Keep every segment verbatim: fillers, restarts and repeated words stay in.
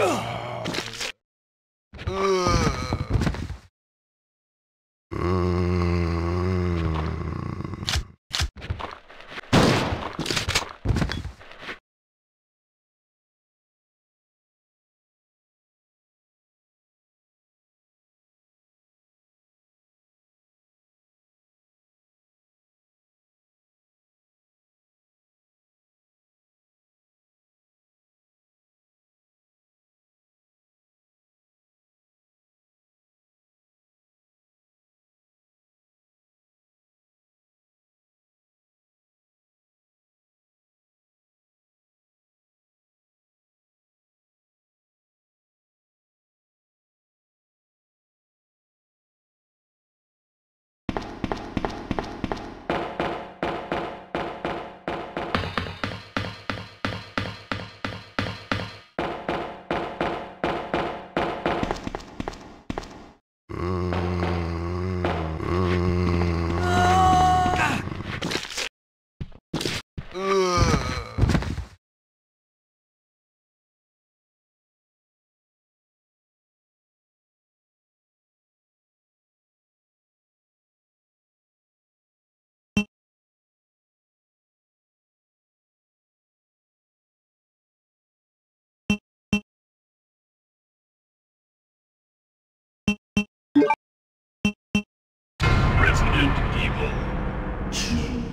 Resident Evil two.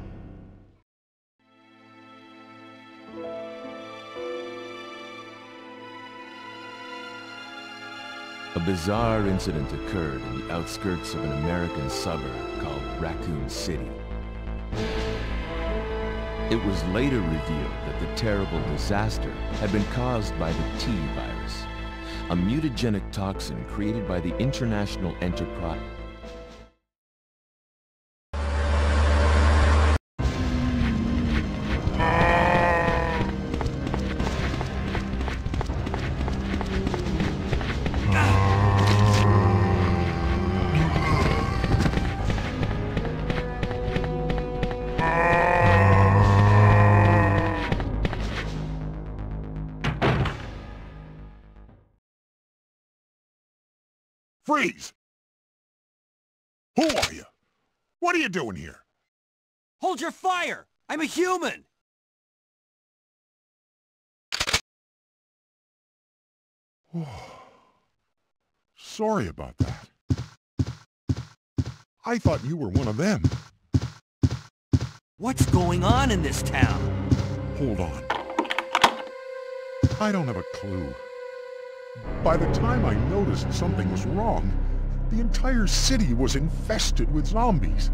A bizarre incident occurred in the outskirts of an American suburb called Raccoon City. It was later revealed that the terrible disaster had been caused by the T virus, a mutagenic toxin created by the International Enterprise. Freeze! Who are you? What are you doing here? Hold your fire! I'm a human! Sorry about that. I thought you were one of them. What's going on in this town? Hold on. I don't have a clue. By the time I noticed something was wrong, the entire city was infested with zombies.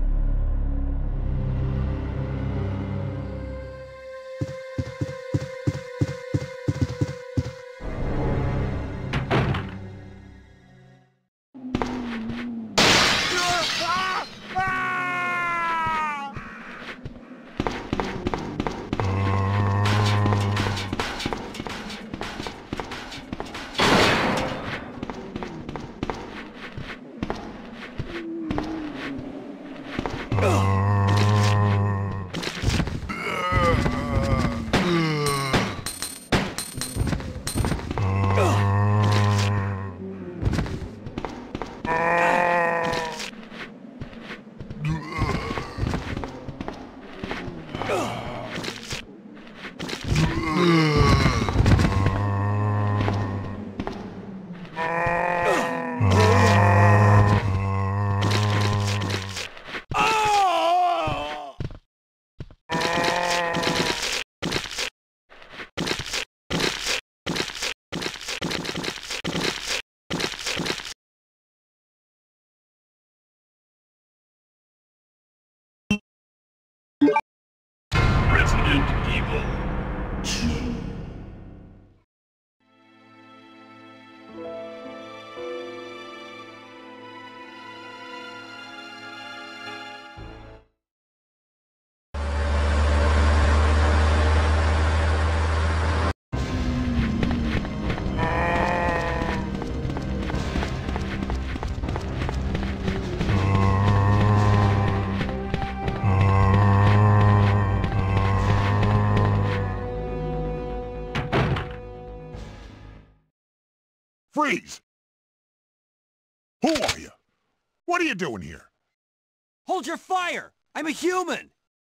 Freeze! Who are you? What are you doing here? Hold your fire! I'm a human!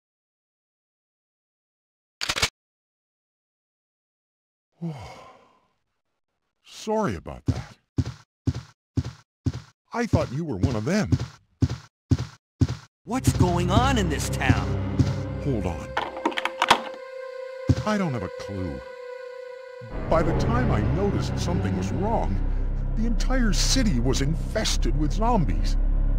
Sorry about that. I thought you were one of them. What's going on in this town? Hold on. I don't have a clue. By the time I noticed something was wrong, the entire city was infested with zombies.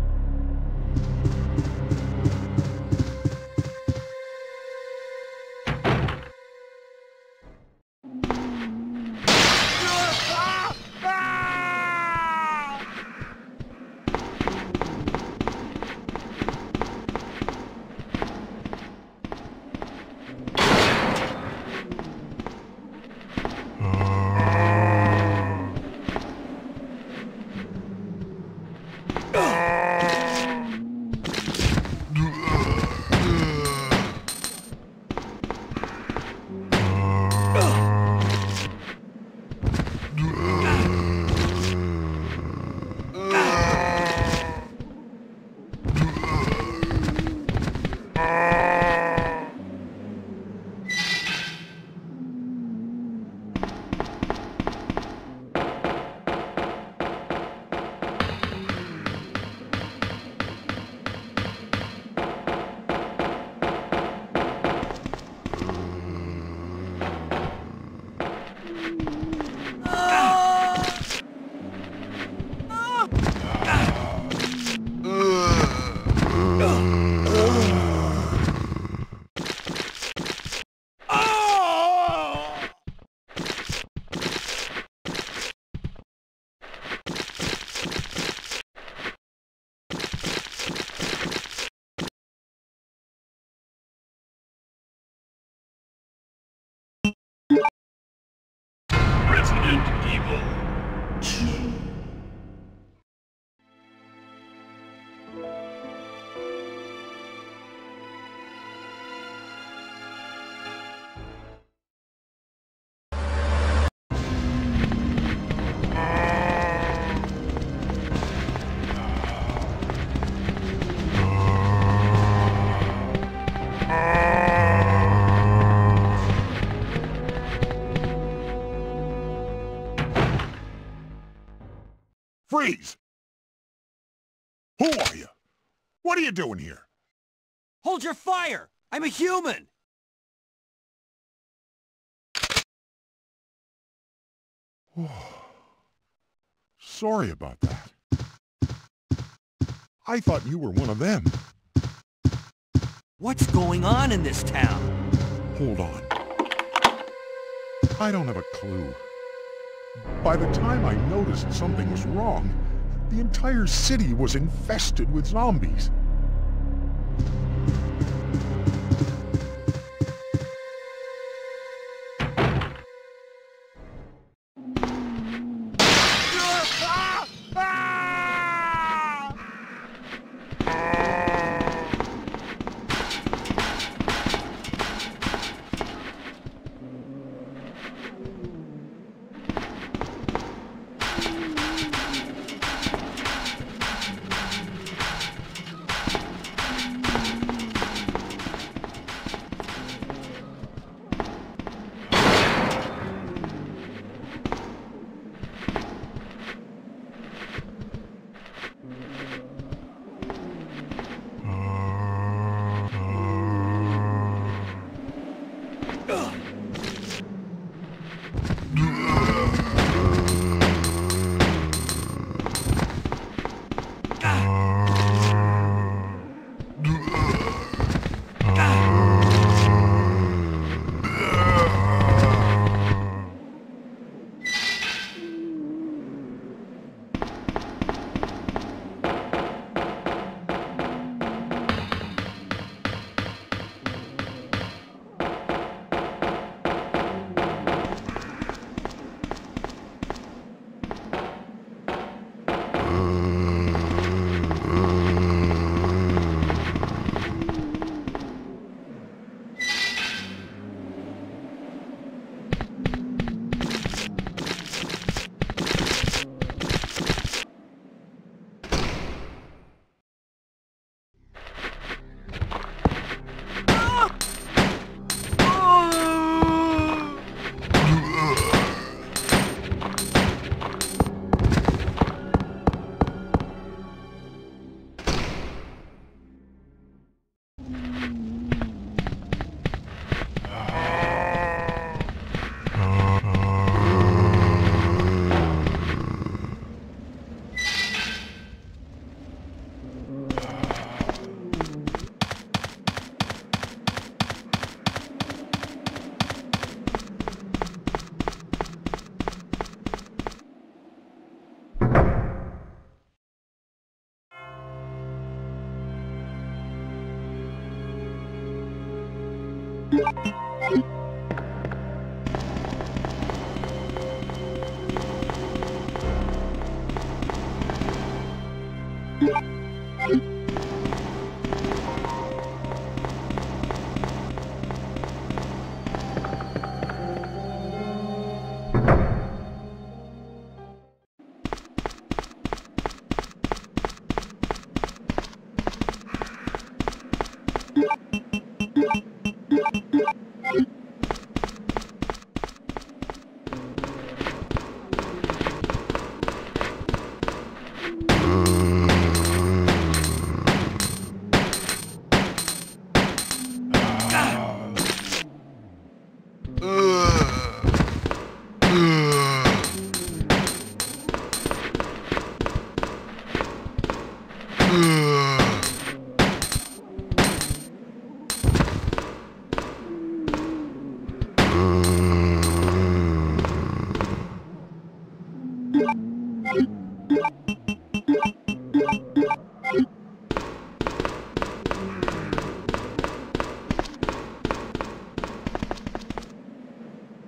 Resident Evil two. Freeze! Who are you? What are you doing here? Hold your fire! I'm a human! Sorry about that. I thought you were one of them. What's going on in this town? Hold on. I don't have a clue. By the time I noticed something was wrong, the entire city was infested with zombies.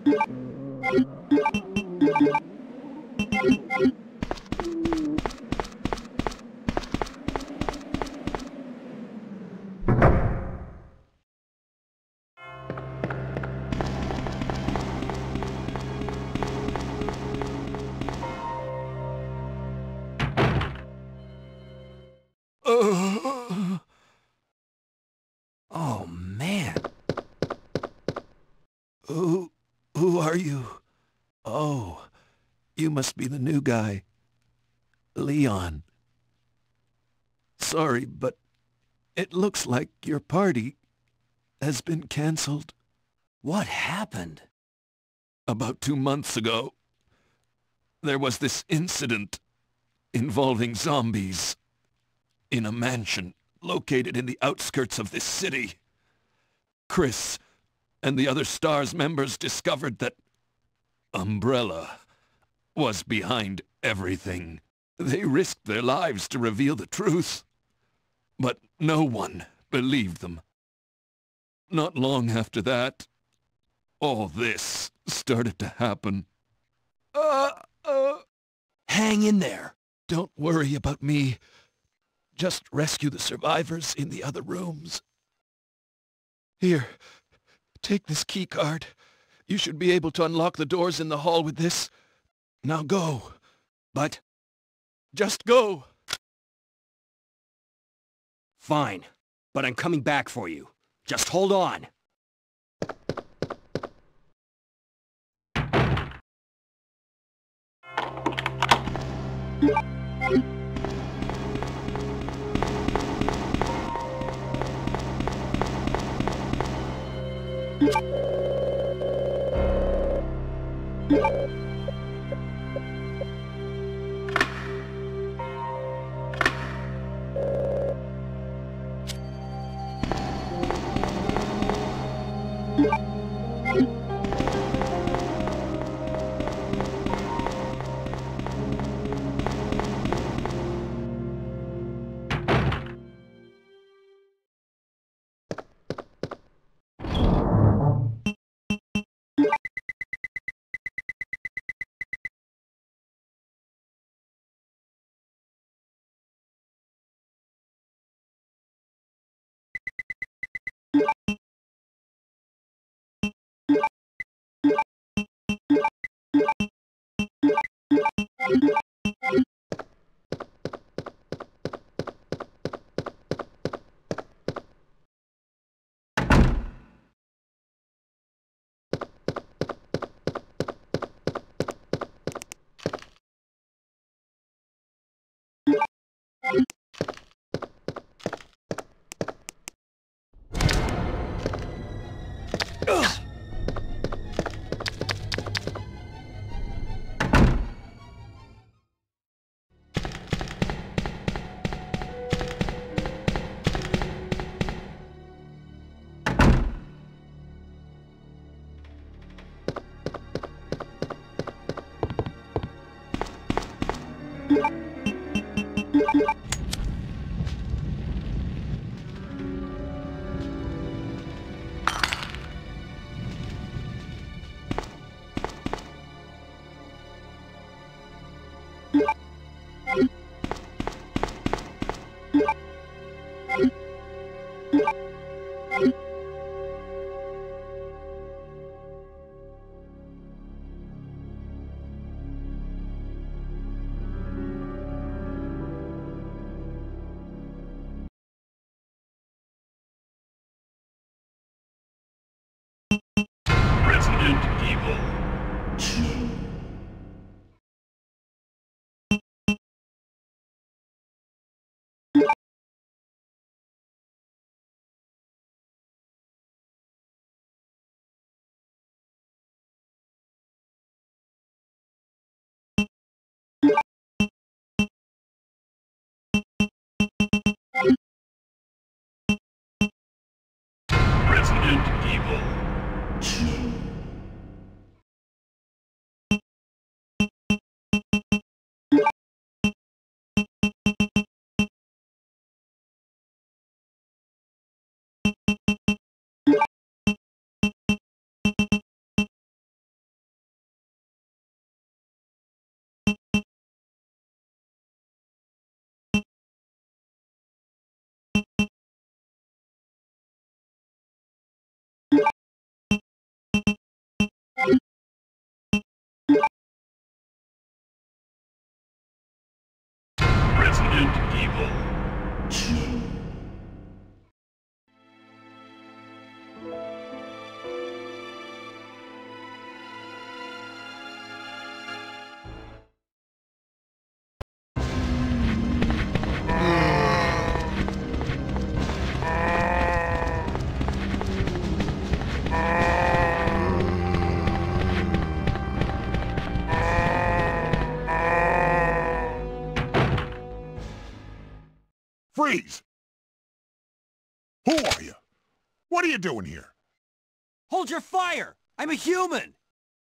Uh, oh, man. Who... who are you? Oh, you must be the new guy. Leon. Sorry, but it looks like your party has been cancelled. What happened? About two months ago, there was this incident involving zombies in a mansion located in the outskirts of this city. Chris and the other STARS members discovered that Umbrella was behind everything. They risked their lives to reveal the truth, but no one believed them. Not long after that, all this started to happen. Uh, uh... Hang in there. Don't worry about me. Just rescue the survivors in the other rooms. Here, take this key card. You should be able to unlock the doors in the hall with this. Now go. But... Just go. Fine, but I'm coming back for you. Just hold on. Freeze! Who are you? What are you doing here? Hold your fire! I'm a human!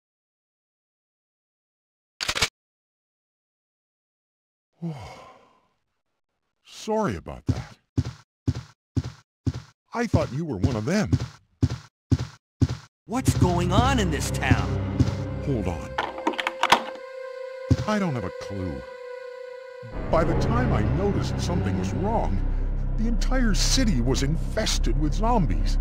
Sorry about that. I thought you were one of them. What's going on in this town? Hold on. I don't have a clue. By the time I noticed something was wrong, the entire city was infested with zombies.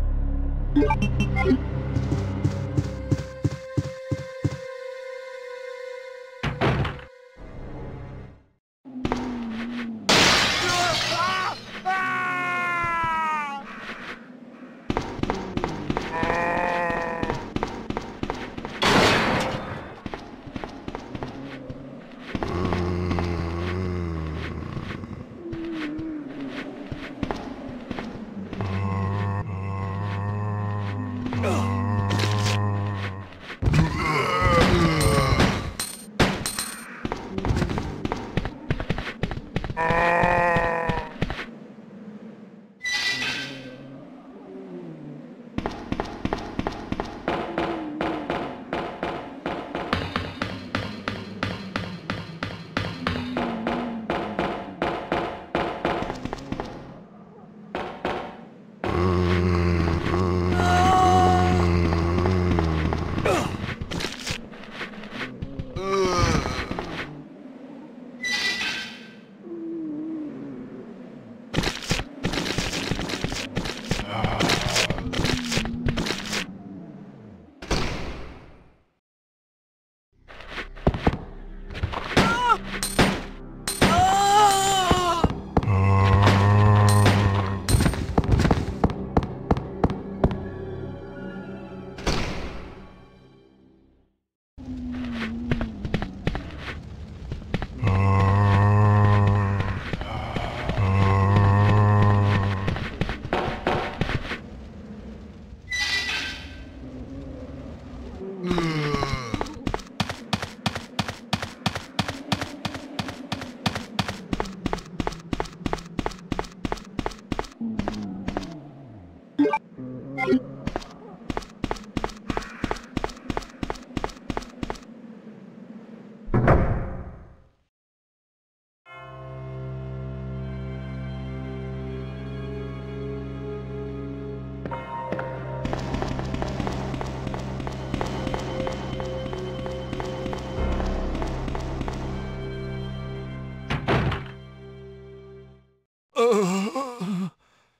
Uh,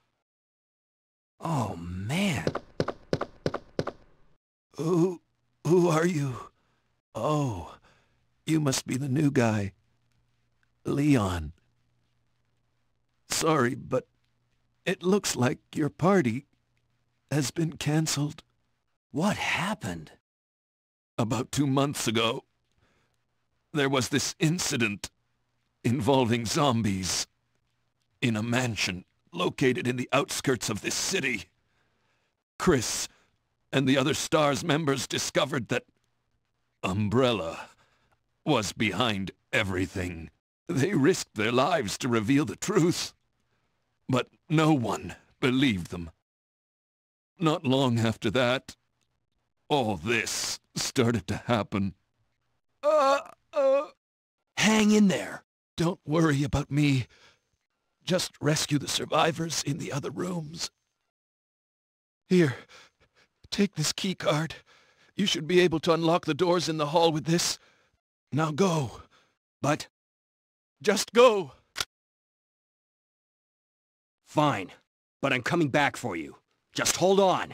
Oh, man. who, who are you? Oh, you must be the new guy. Leon. Sorry, but it looks like your party has been cancelled. What happened? About two months ago, there was this incident involving zombies in a mansion located in the outskirts of this city. Chris and the other STARS members discovered that Umbrella was behind everything. They risked their lives to reveal the truth, but no one believed them. Not long after that, all this started to happen. Uh, uh, Hang in there. don't worry about me. Just rescue the survivors in the other rooms. Here, take this key card. You should be able to unlock the doors in the hall with this. Now go. But, Just go. fine. But I'm coming back for you. Just hold on.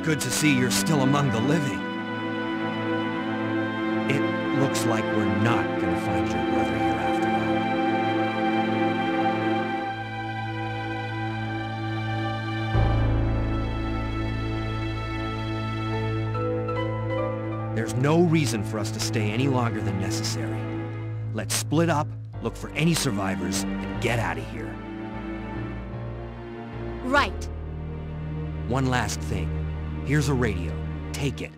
Good to see you're still among the living. It looks like we're not gonna find your brother here after all. There's no reason for us to stay any longer than necessary. Let's split up, look for any survivors, and get out of here. Right. One last thing. Here's a radio. Take it.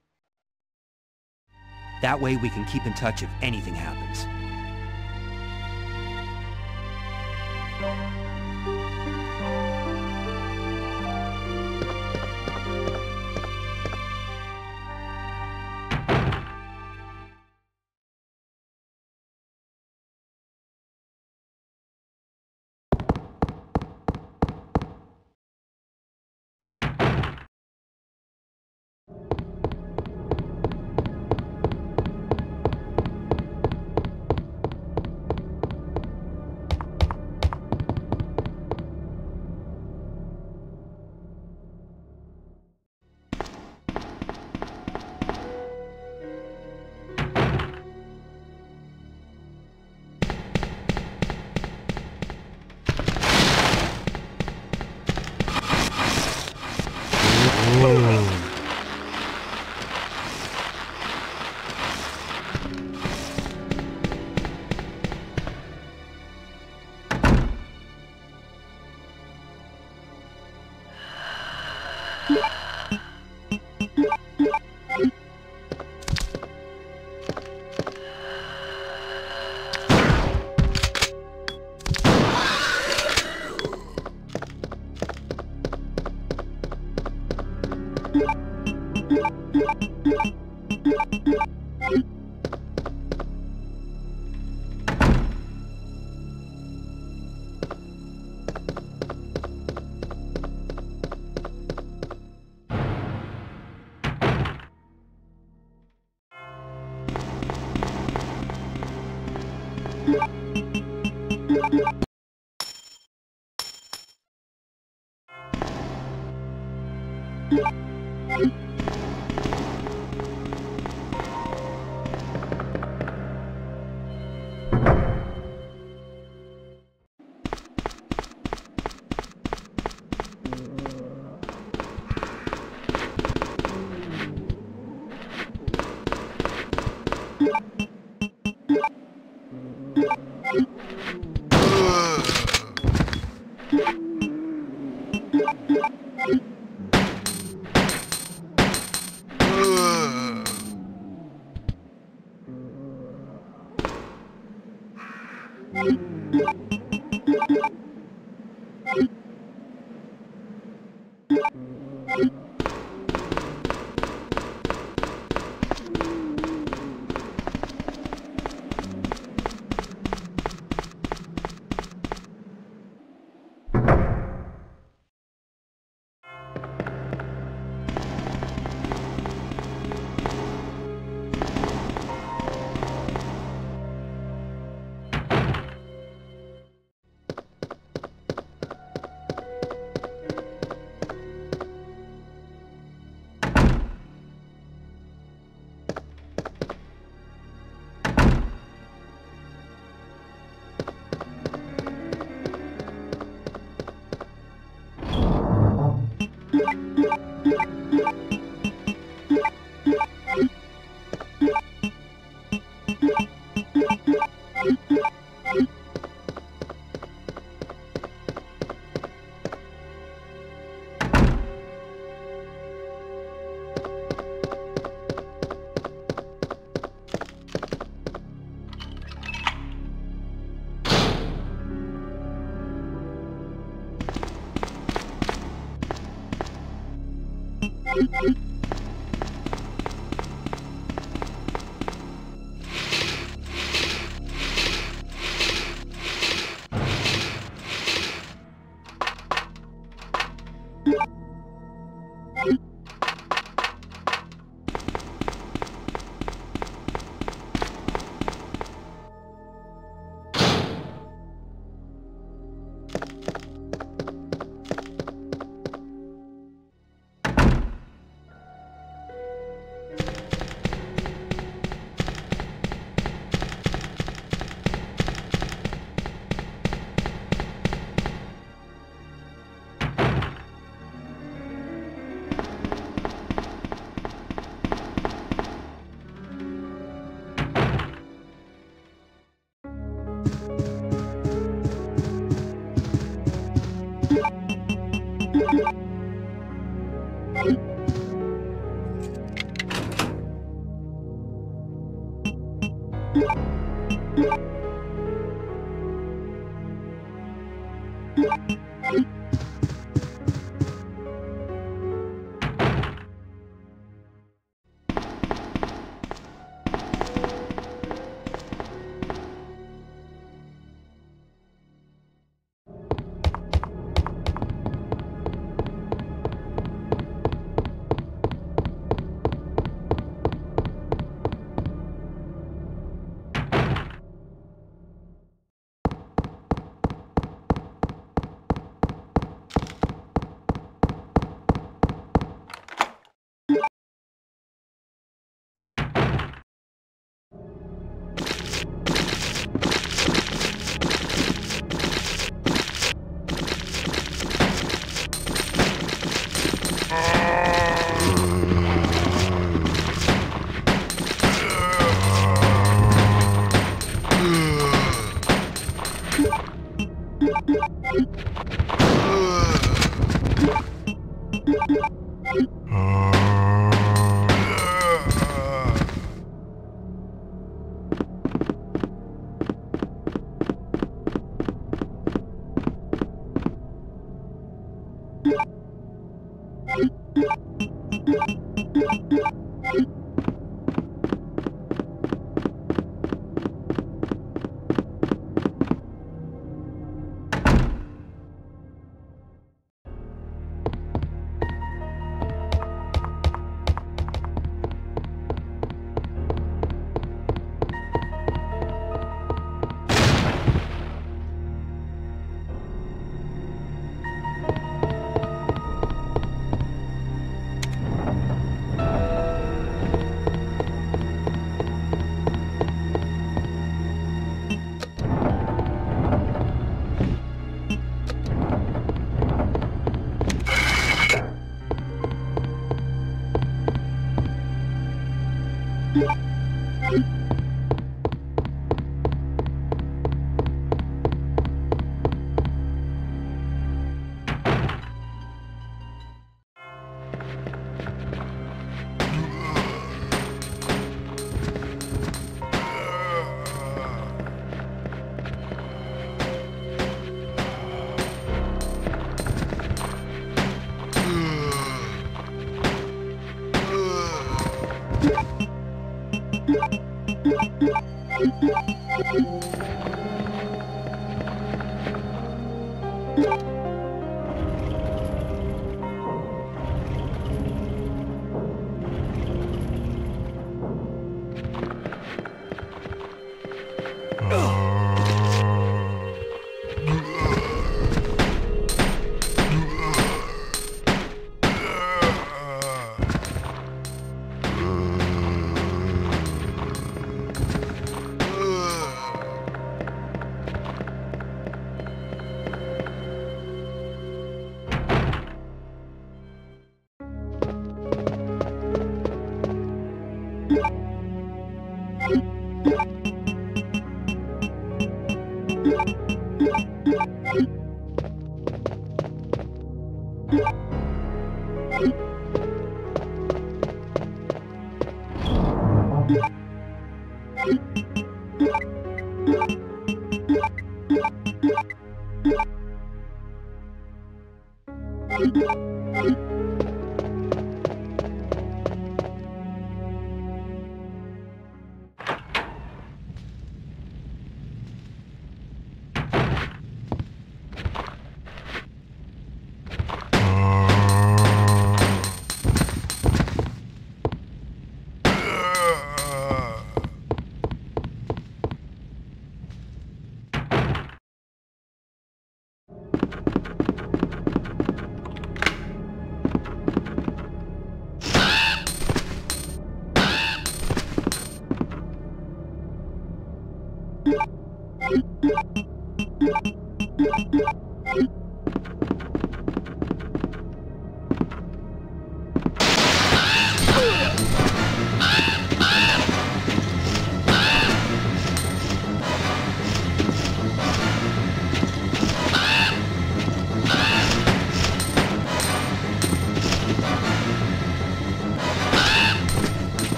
That way we can keep in touch if anything happens.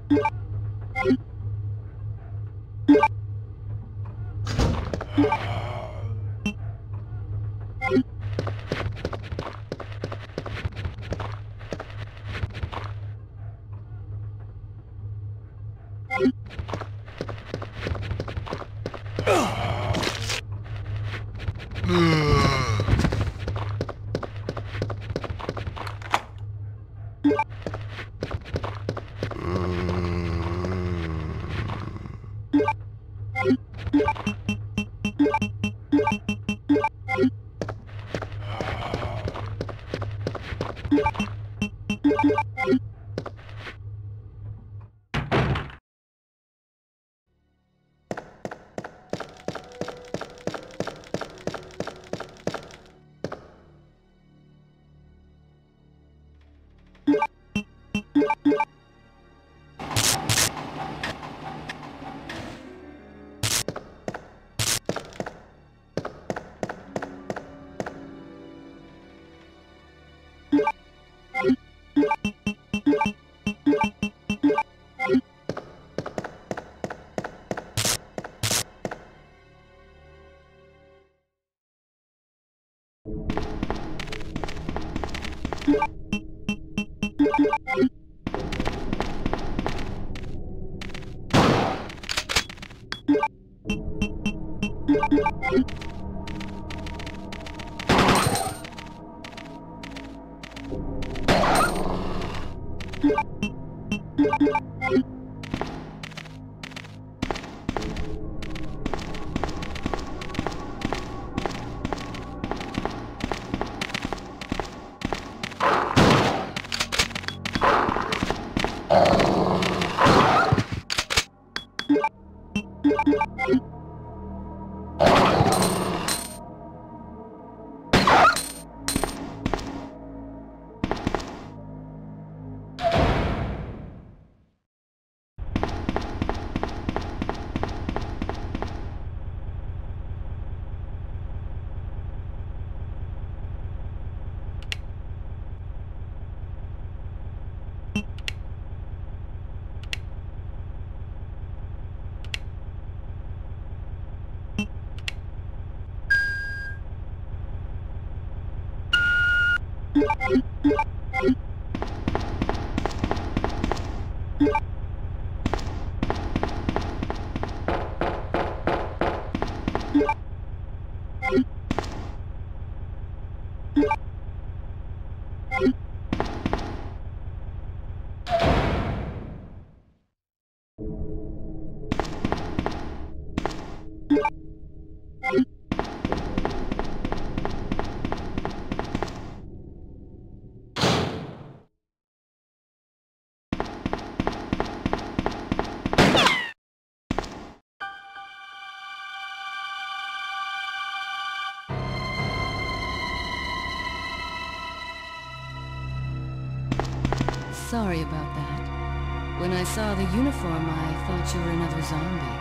Sorry about that. When I saw the uniform, I thought you were another zombie.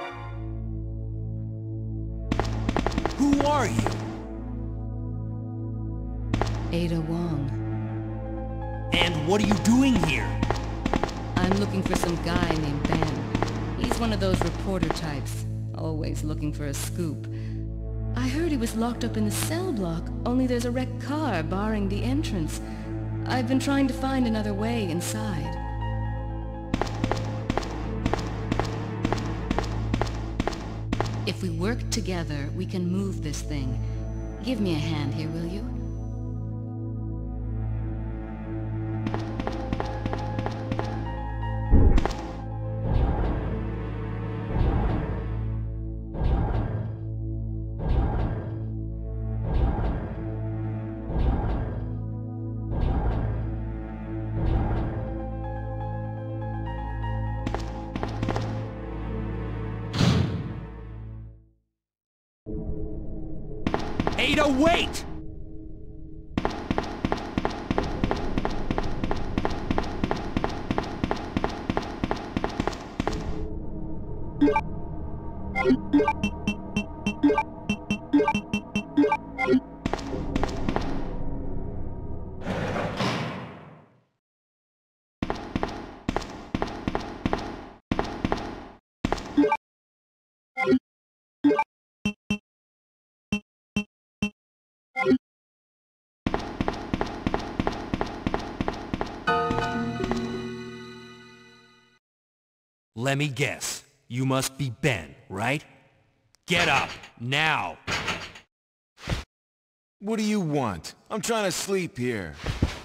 Who are you? Ada Wong. And what are you doing here? I'm looking for some guy named Ben. He's one of those reporter types, always looking for a scoop. I heard he was locked up in the cell block, only there's a wrecked car barring the entrance. I've been trying to find another way inside. If we work together, we can move this thing. Give me a hand here, will you? Ada, wait! Let me guess. You must be Ben, right? Get up, now! What do you want? I'm trying to sleep here.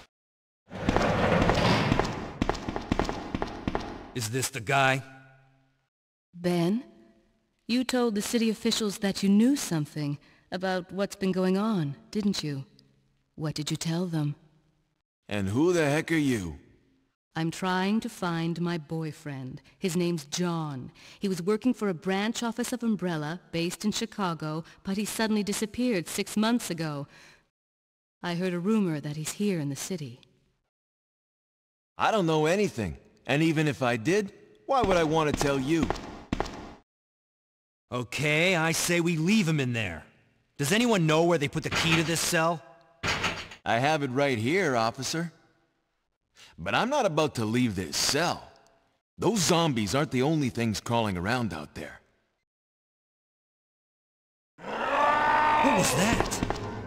Is this the guy? Ben, you told the city officials that you knew something about what's been going on, didn't you? What did you tell them? And who the heck are you? I'm trying to find my boyfriend. His name's John. He was working for a branch office of Umbrella, based in Chicago, but he suddenly disappeared six months ago. I heard a rumor that he's here in the city. I don't know anything. And even if I did, why would I want to tell you? Okay, I say we leave him in there. Does anyone know where they put the key to this cell? I have it right here, officer. But I'm not about to leave this cell. Those zombies aren't the only things crawling around out there. What was that?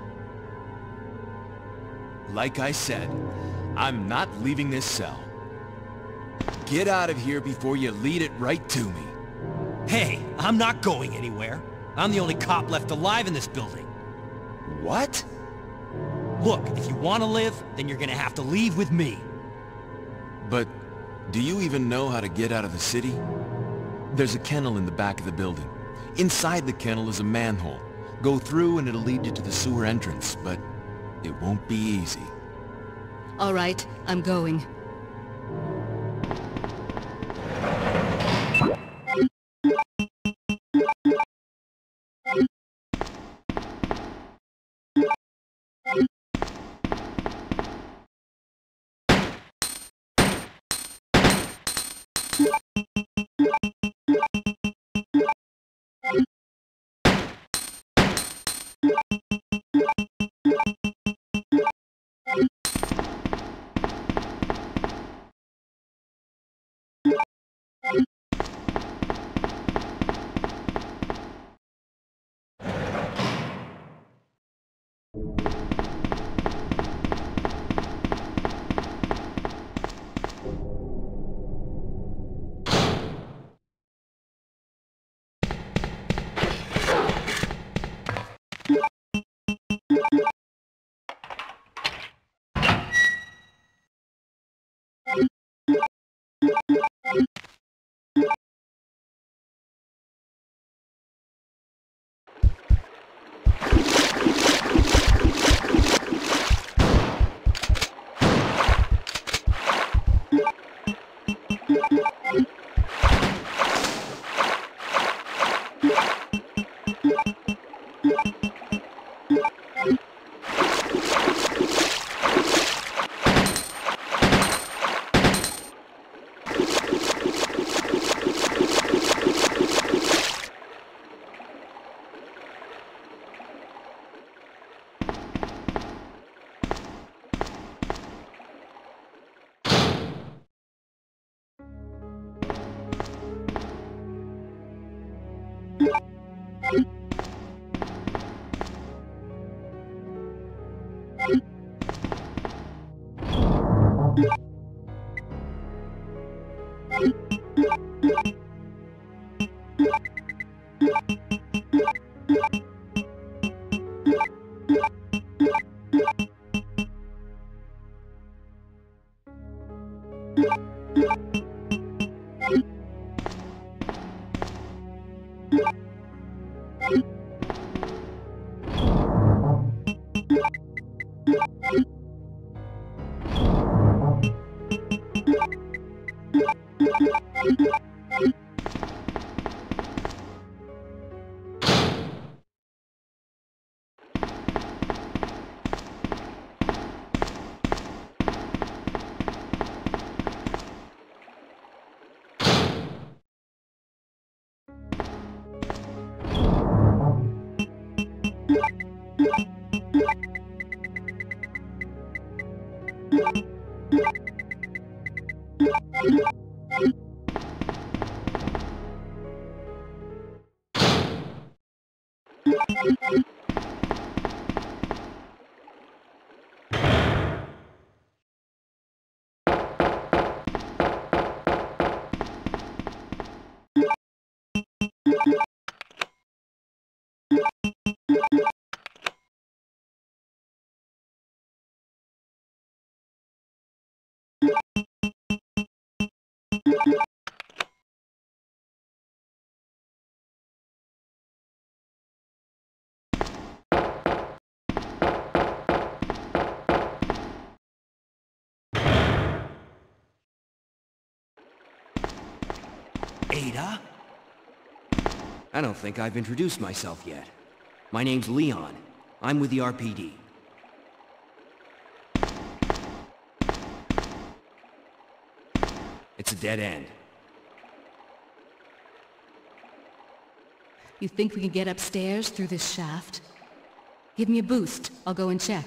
Like I said, I'm not leaving this cell. Get out of here before you lead it right to me. Hey, I'm not going anywhere. I'm the only cop left alive in this building. What? Look, if you want to live, then you're gonna have to leave with me. But do you even know how to get out of the city? There's a kennel in the back of the building. Inside the kennel is a manhole. Go through and it'll lead you to the sewer entrance, but it won't be easy. All right, I'm going. Ada? I don't think I've introduced myself yet. My name's Leon. I'm with the R P D. It's a dead end. You think we can get upstairs through this shaft? Give me a boost. I'll go and check.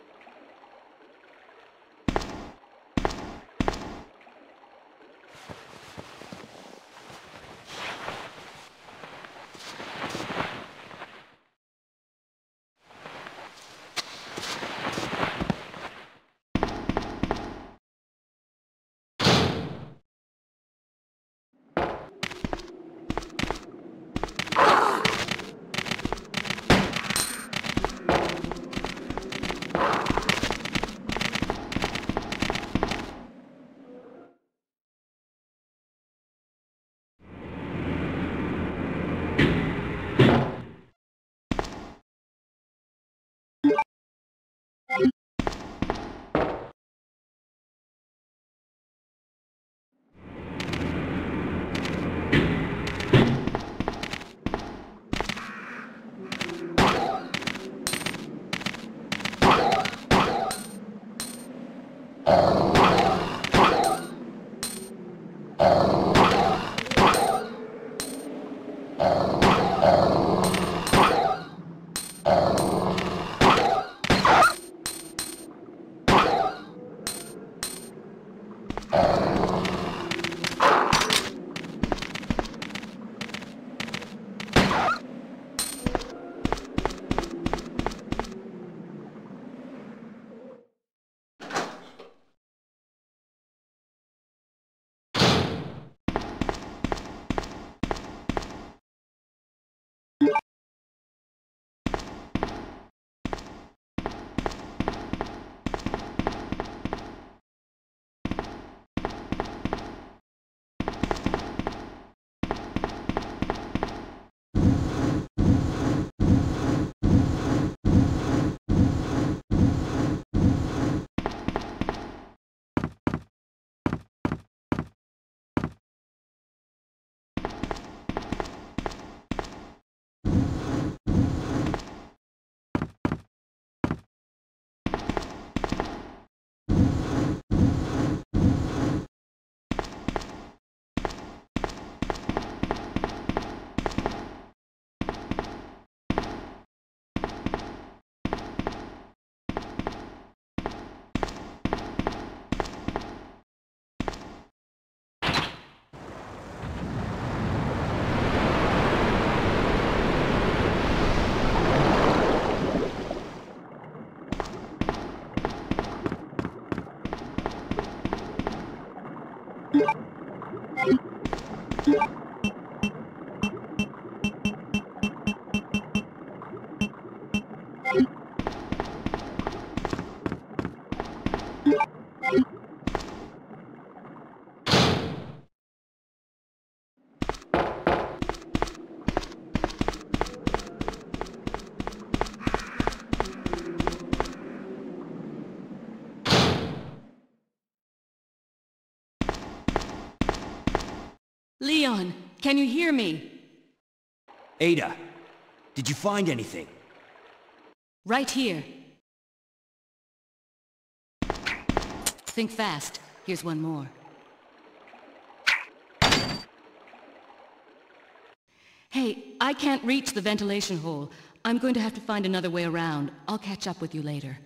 Leon, can you hear me? Ada, did you find anything? Right here. Think fast. Here's one more. Hey, I can't reach the ventilation hole. I'm going to have to find another way around. I'll catch up with you later.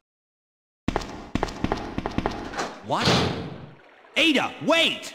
What? Ada, wait!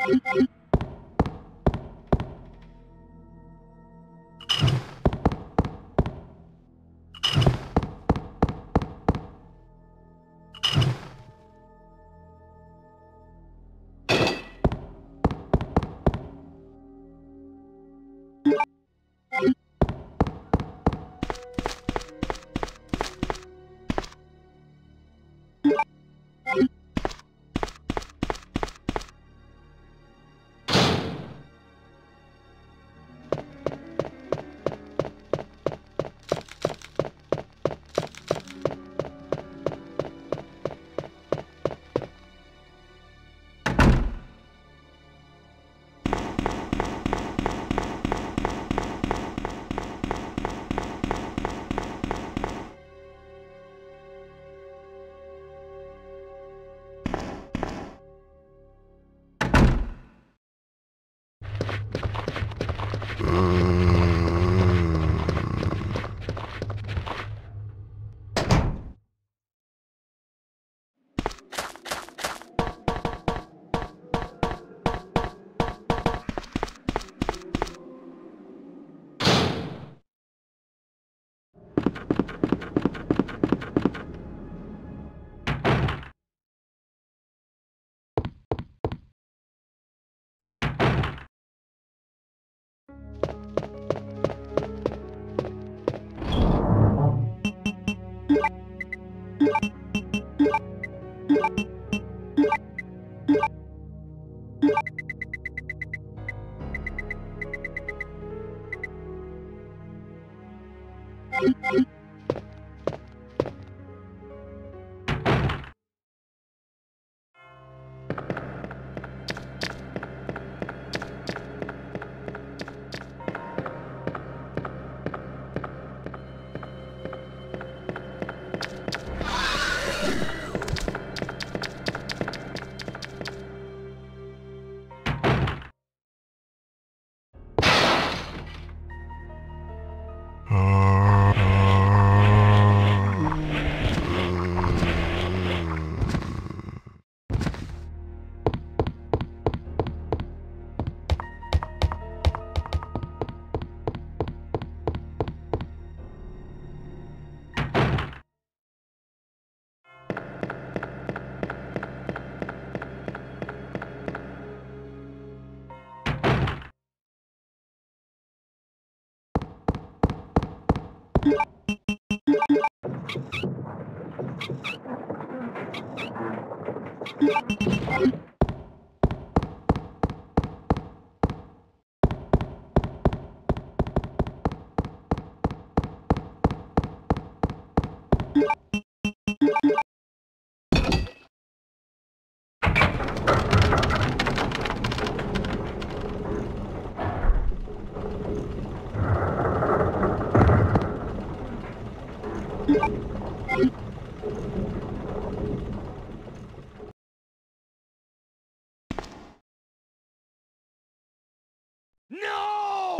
No!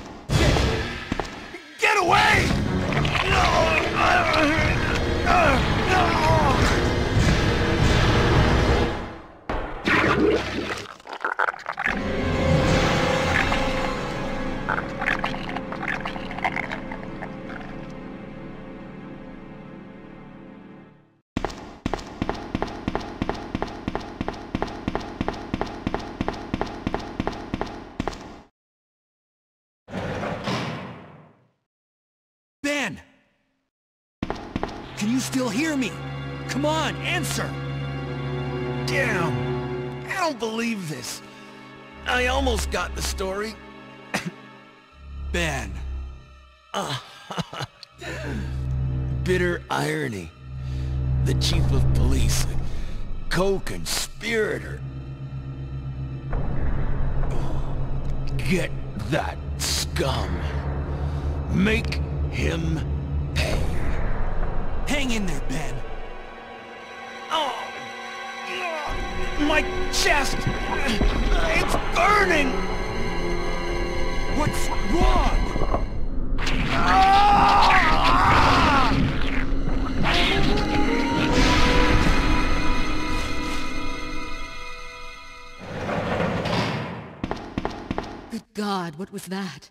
Get, get away! No! Ben! Can you still hear me? Come on, answer! Damn! I don't believe this. I almost got the story. Ben. Uh, bitter irony. The chief of police, a co-conspirator. Get that scum. Make him pay. Hang in there, Ben. Oh, my chest! It's burning! What's wrong? Ah! God, what was that?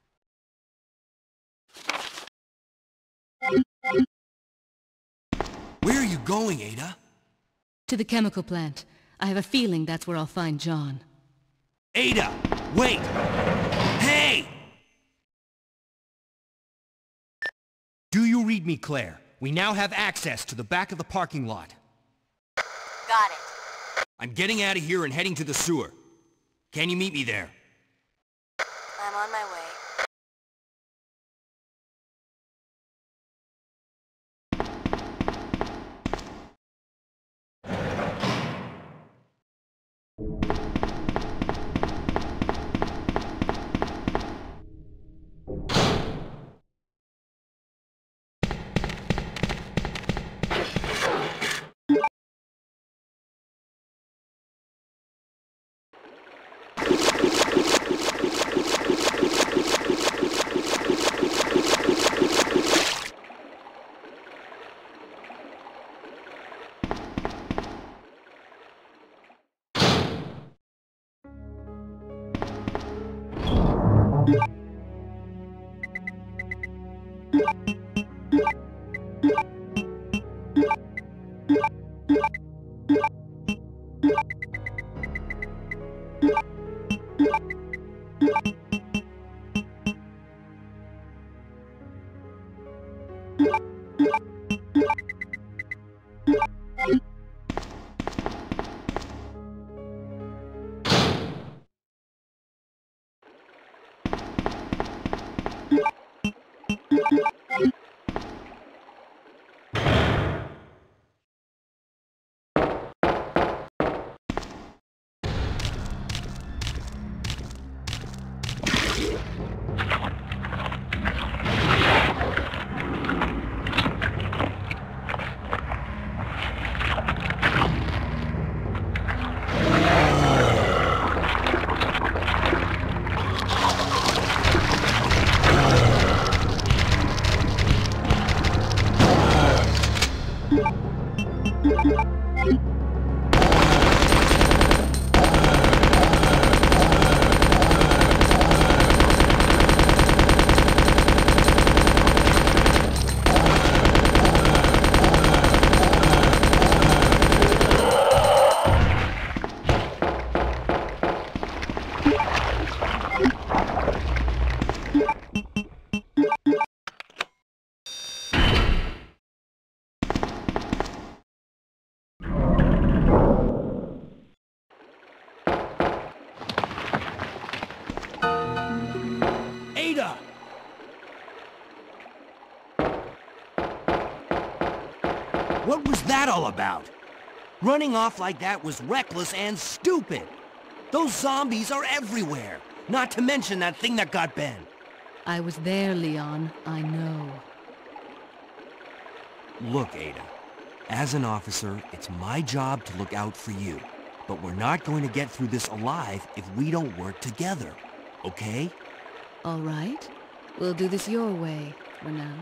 Where are you going, Ada? To the chemical plant. I have a feeling that's where I'll find John. Ada! Wait! Hey! Do you read me, Claire? We now have access to the back of the parking lot. Got it. I'm getting out of here and heading to the sewer. Can you meet me there? I'm on my way. Ada! What was that all about? Running off like that was reckless and stupid. Those zombies are everywhere. Not to mention that thing that got Ben. I was there, Leon. I know. Look, Ada. As an officer, it's my job to look out for you. But we're not going to get through this alive if we don't work together. Okay? All right. We'll do this your way, for now.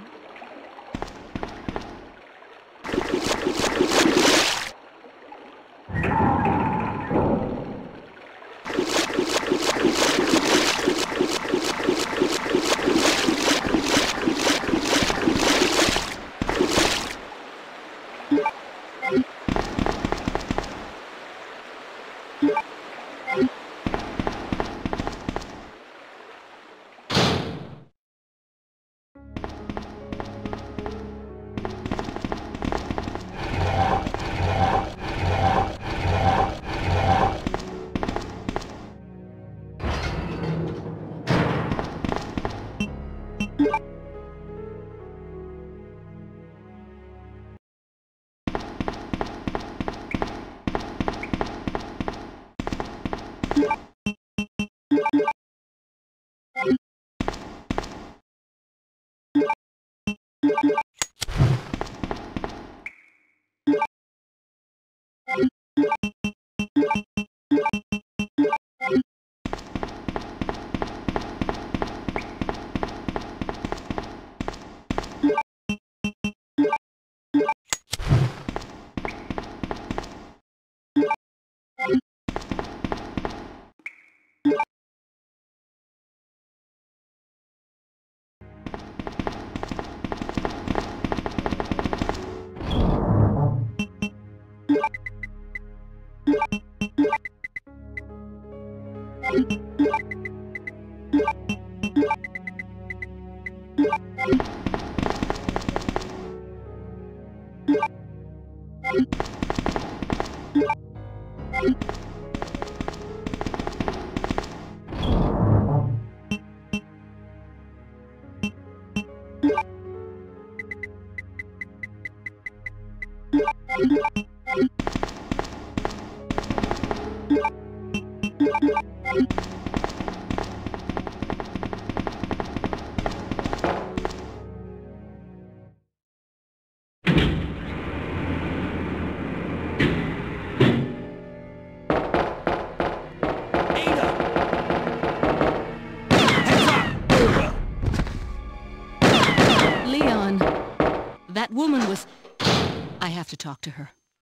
That woman was... I have to talk to her.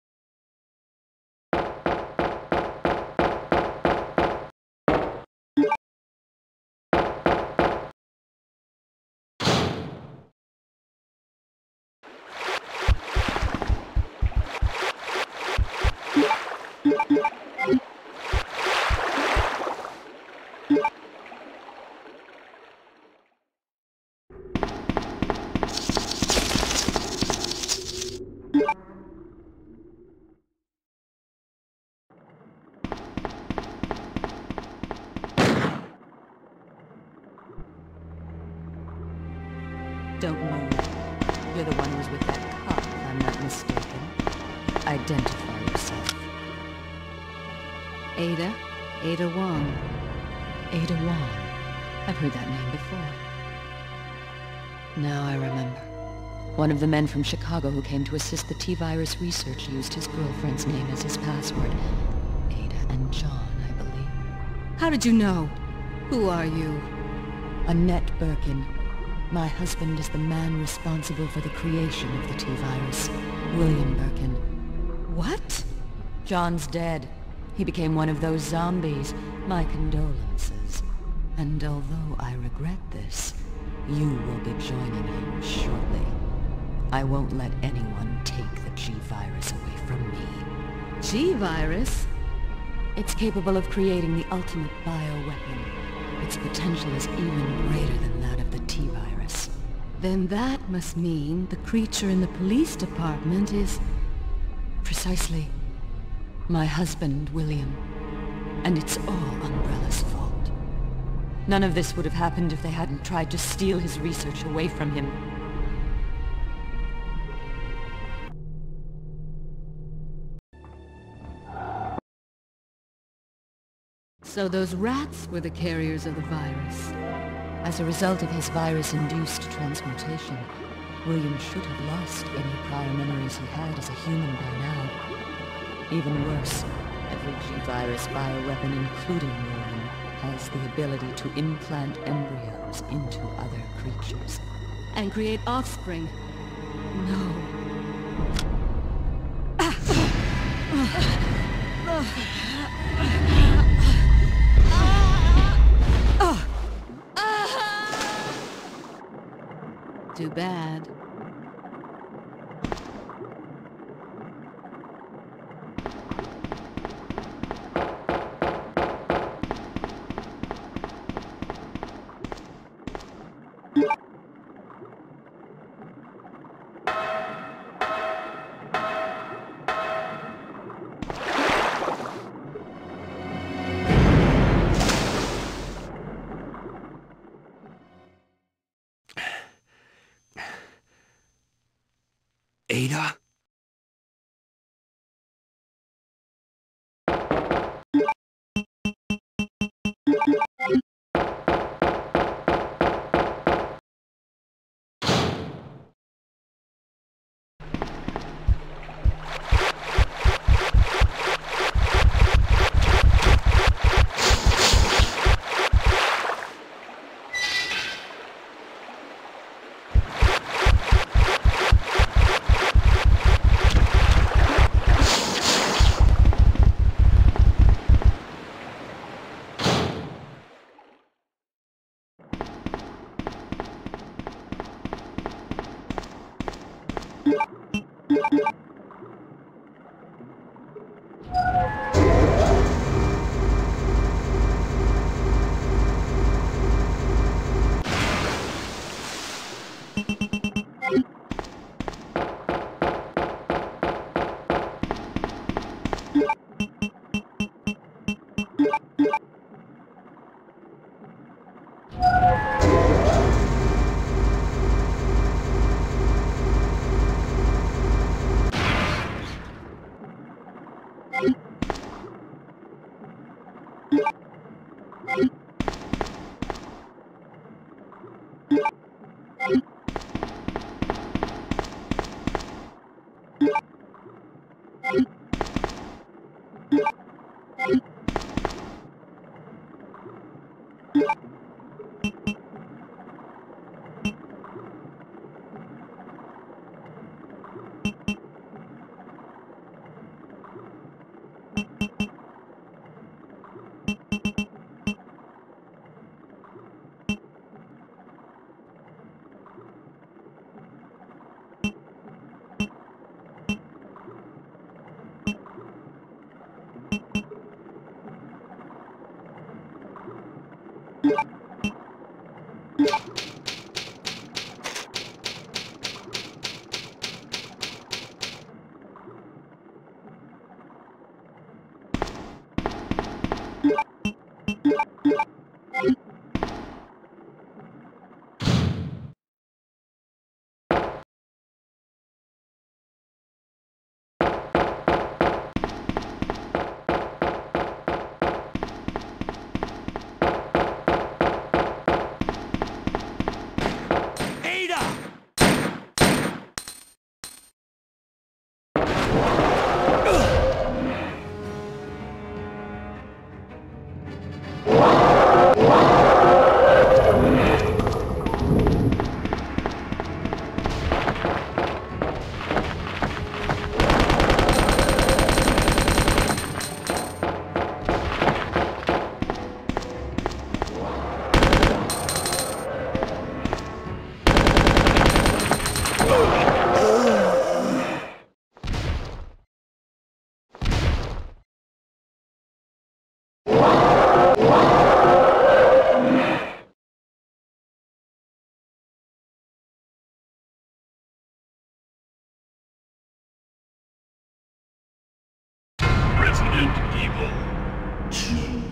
Don't move. You're the one who's with that cop, if I'm not mistaken. Identify yourself. Ada? Ada Wong. Ada Wong. I've heard that name before. Now I remember. One of the men from Chicago who came to assist the T-Virus research used his girlfriend's name as his password. Ada and John, I believe. How did you know? Who are you? Annette Birkin. My husband is the man responsible for the creation of the T-Virus, William Birkin. What? John's dead. He became one of those zombies. My condolences. And although I regret this, you will be joining him shortly. I won't let anyone take the G-Virus away from me. G-Virus? It's capable of creating the ultimate bioweapon. Its potential is even greater than that of the T-Virus. Then that must mean the creature in the police department is... Precisely. My husband, William. And it's all Umbrella's fault. None of this would have happened if they hadn't tried to steal his research away from him. So those rats were the carriers of the virus. As a result of his virus-induced transmutation, William should have lost any prior memories he had as a human by now. Even worse, every G-Virus bioweapon, including William, has the ability to implant embryos into other creatures. And create offspring. No. Too bad. Ada? Resident Evil two.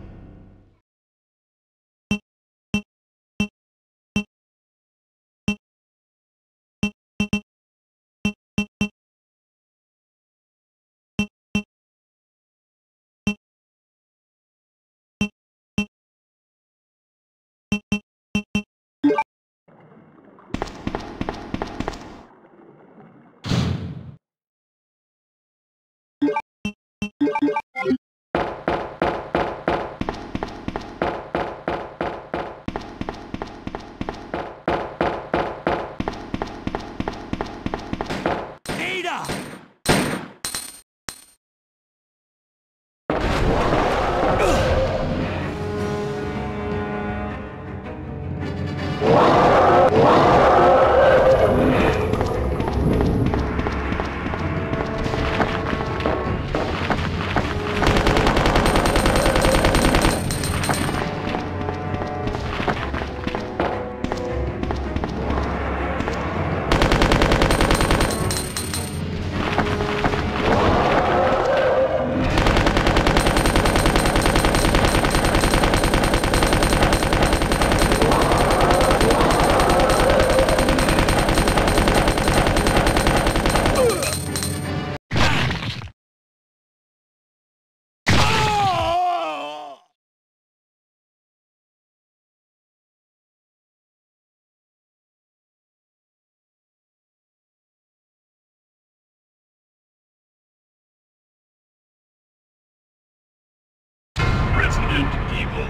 Resident Evil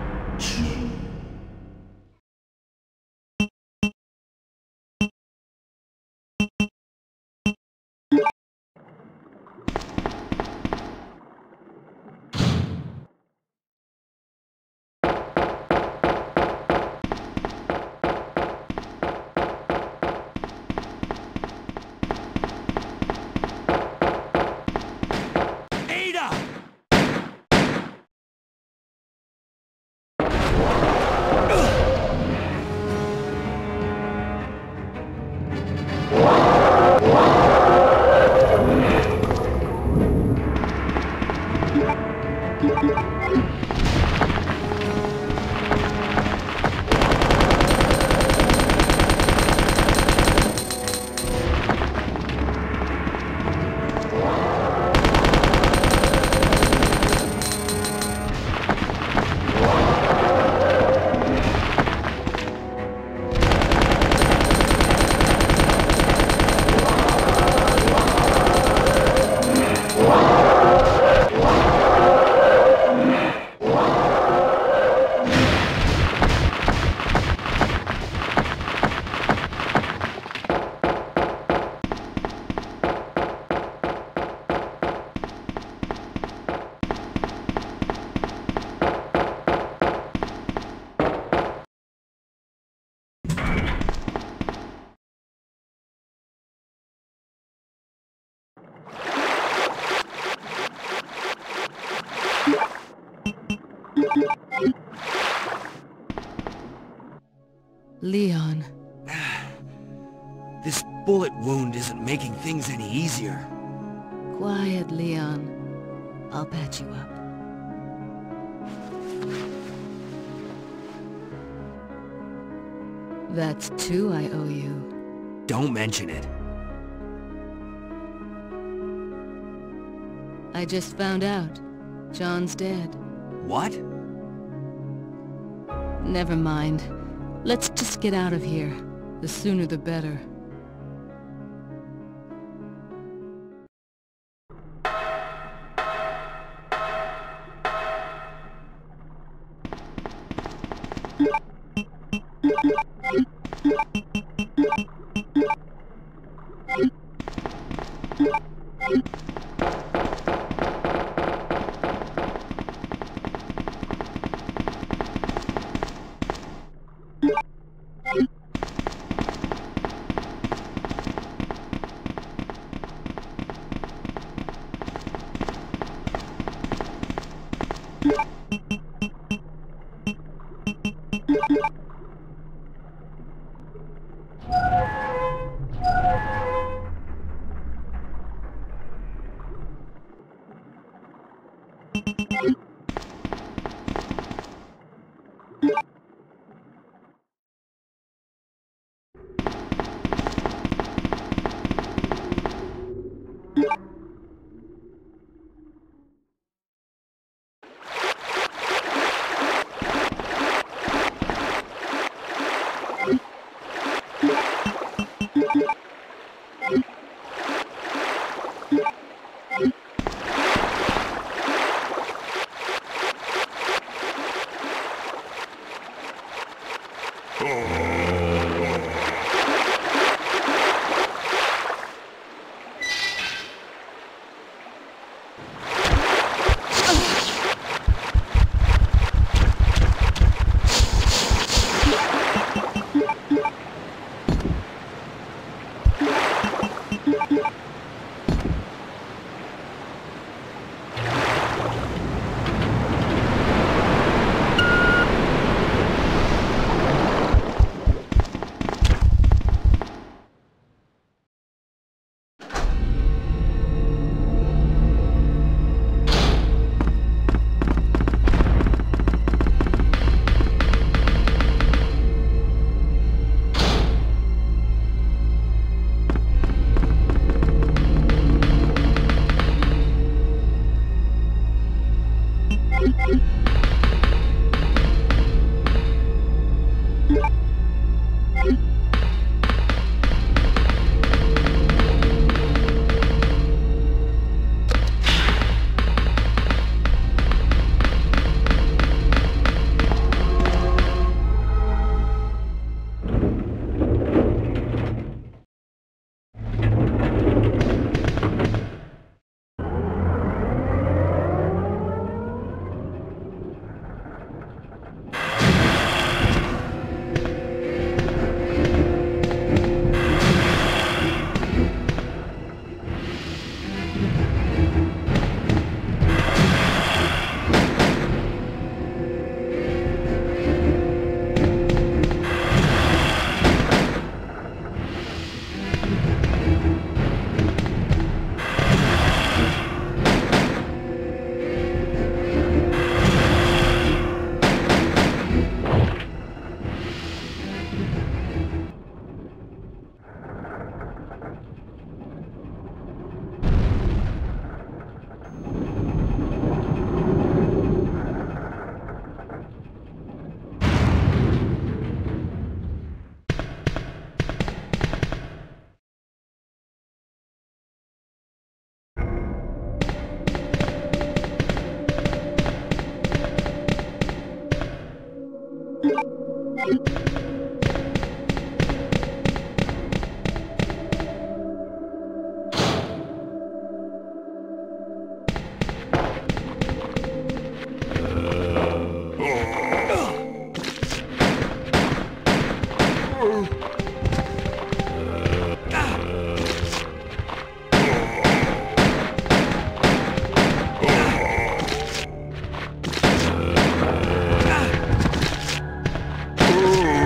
two. Ada! Leon. This bullet wound isn't making things any easier. Quiet, Leon. I'll patch you up. That's two I owe you. Don't mention it. I just found out. John's dead. What? Never mind. Let's just get out of here. The sooner the better. Oh!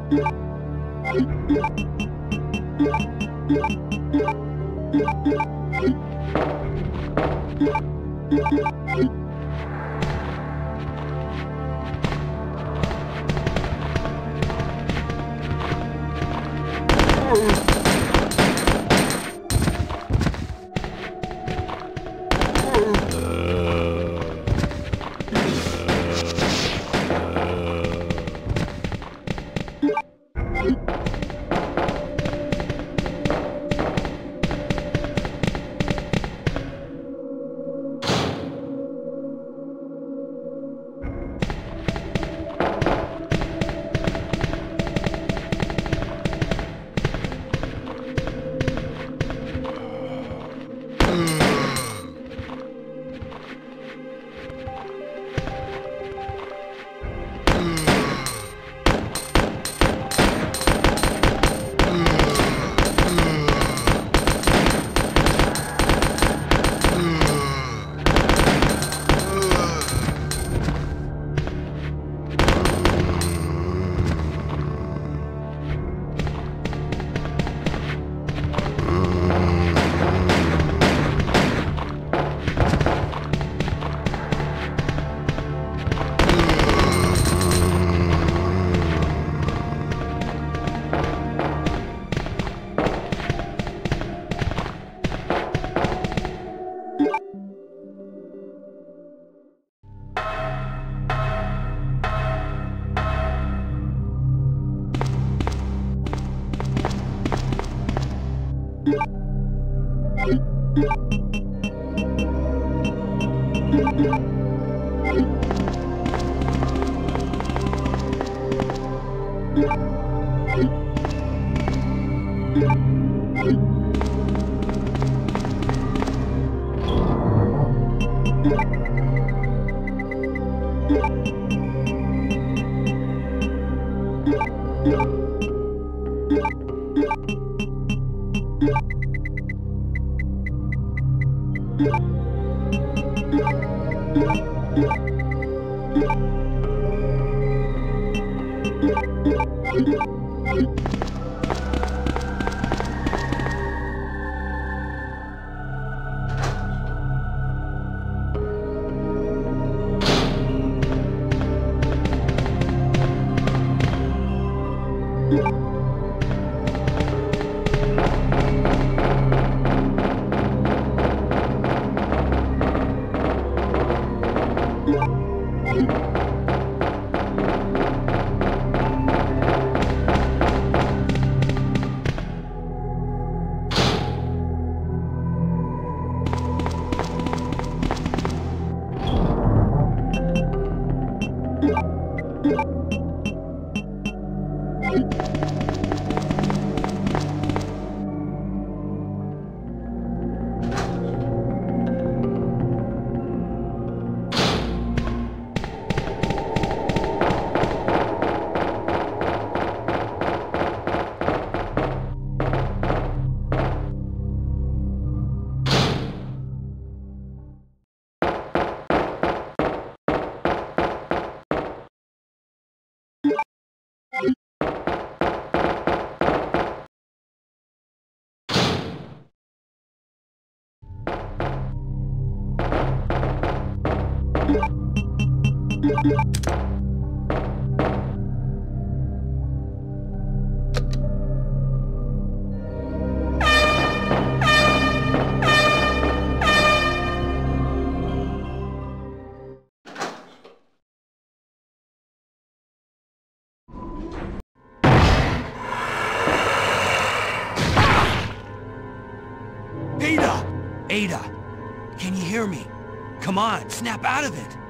Ada, can you hear me? Come on, snap out of it!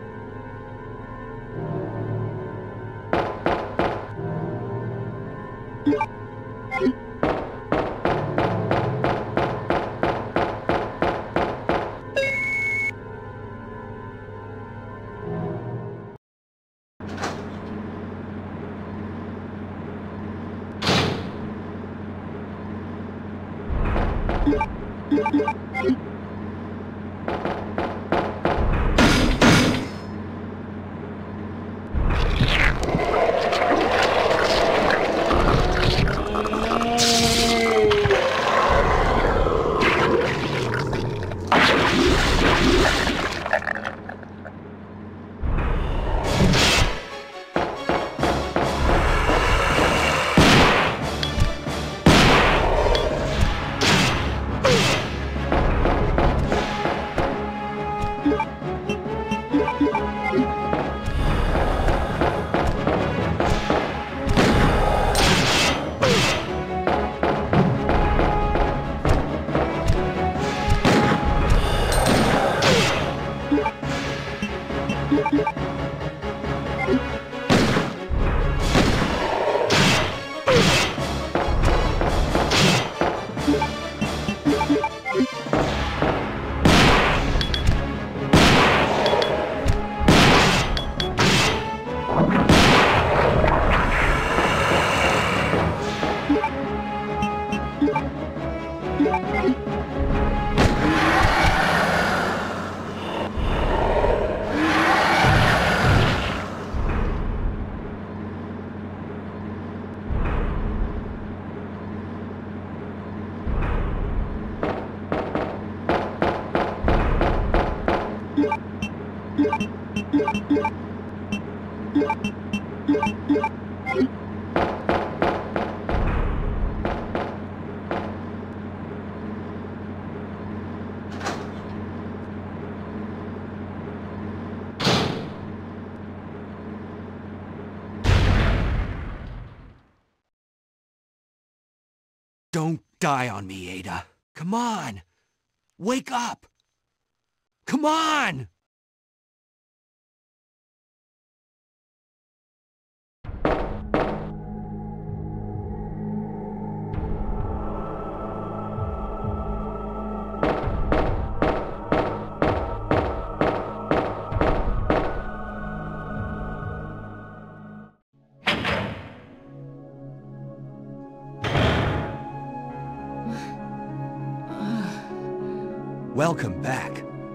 Don't die on me, Ada. Come on! Wake up! Come on! Welcome back.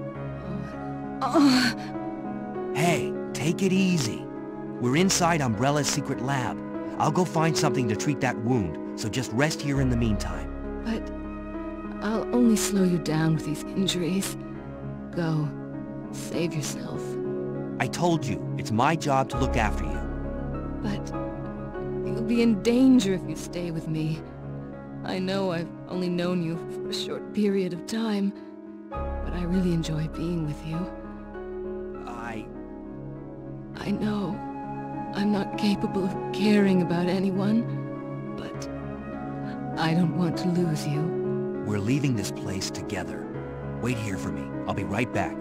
Hey, take it easy. We're inside Umbrella's secret lab. I'll go find something to treat that wound, so just rest here in the meantime. But I'll only slow you down with these injuries. Go. Save yourself. I told you, it's my job to look after you. But you'll be in danger if you stay with me. I know I've only known you for a short period of time, but I really enjoy being with you. I... I know I'm not capable of caring about anyone, but I don't want to lose you. We're leaving this place together. Wait here for me. I'll be right back.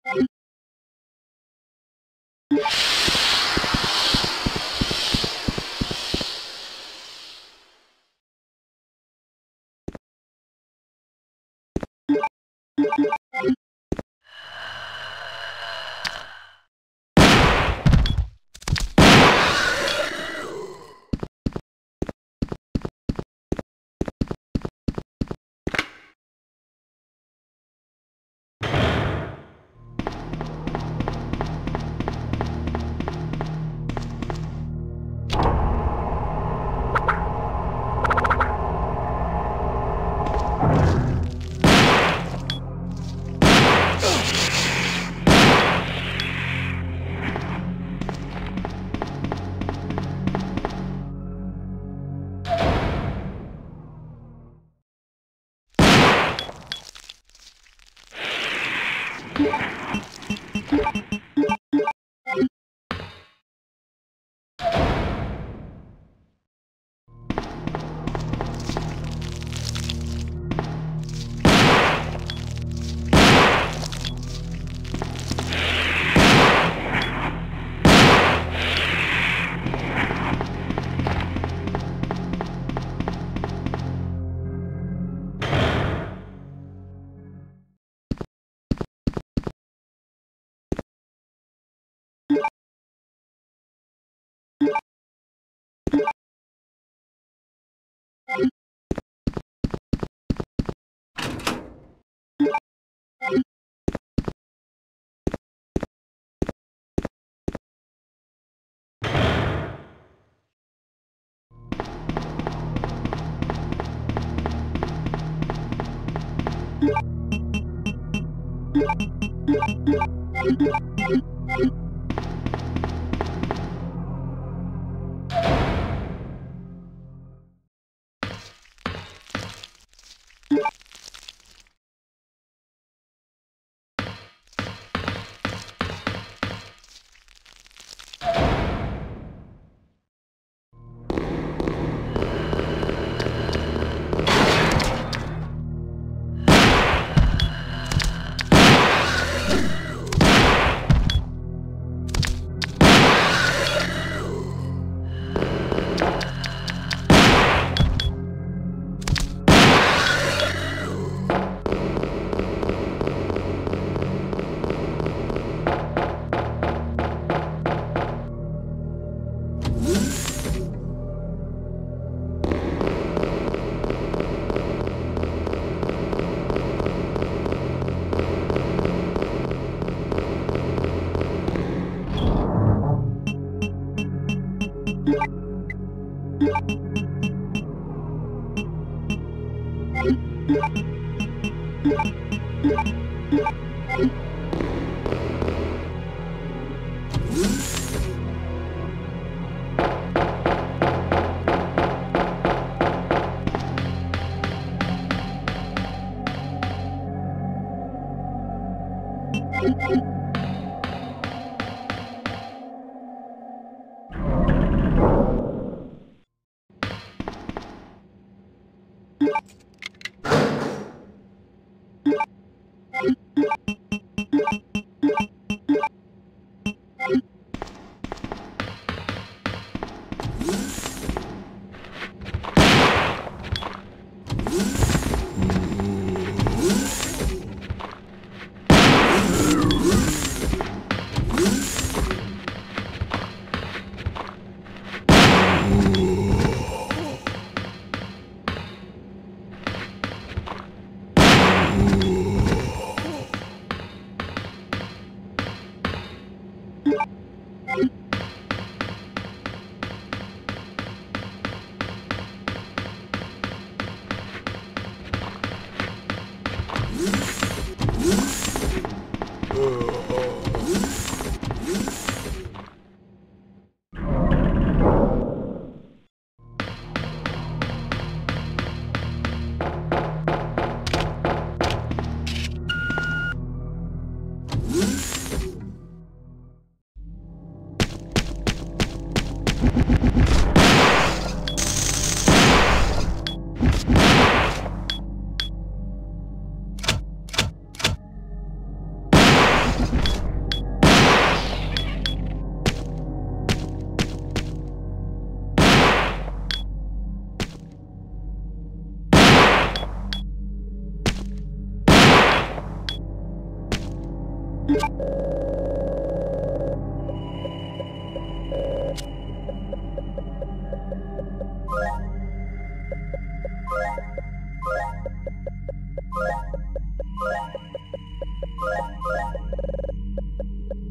You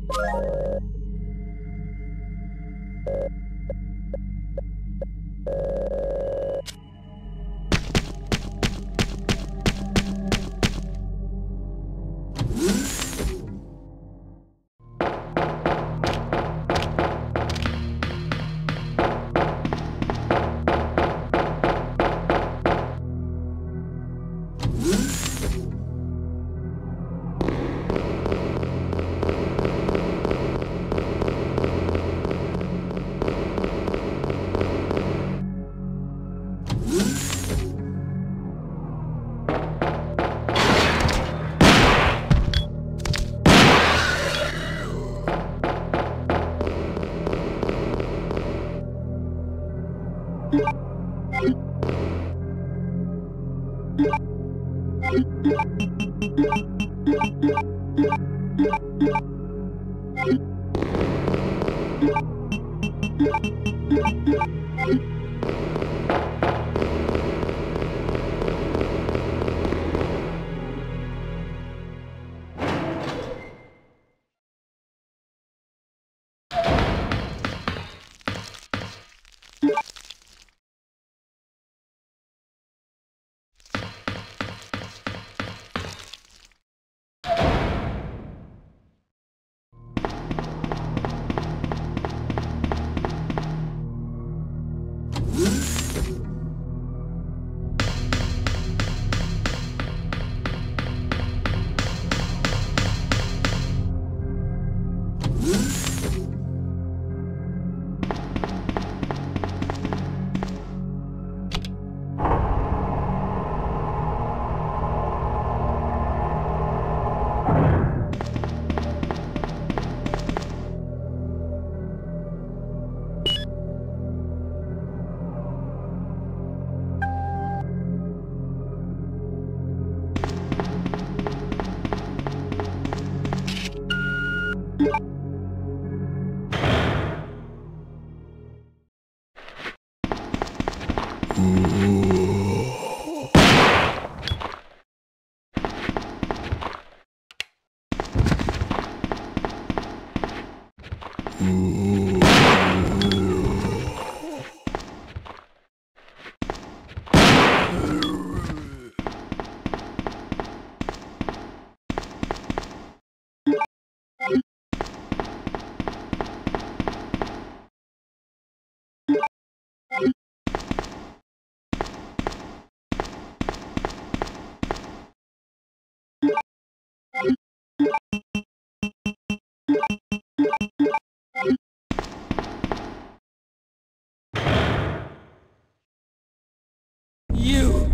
You!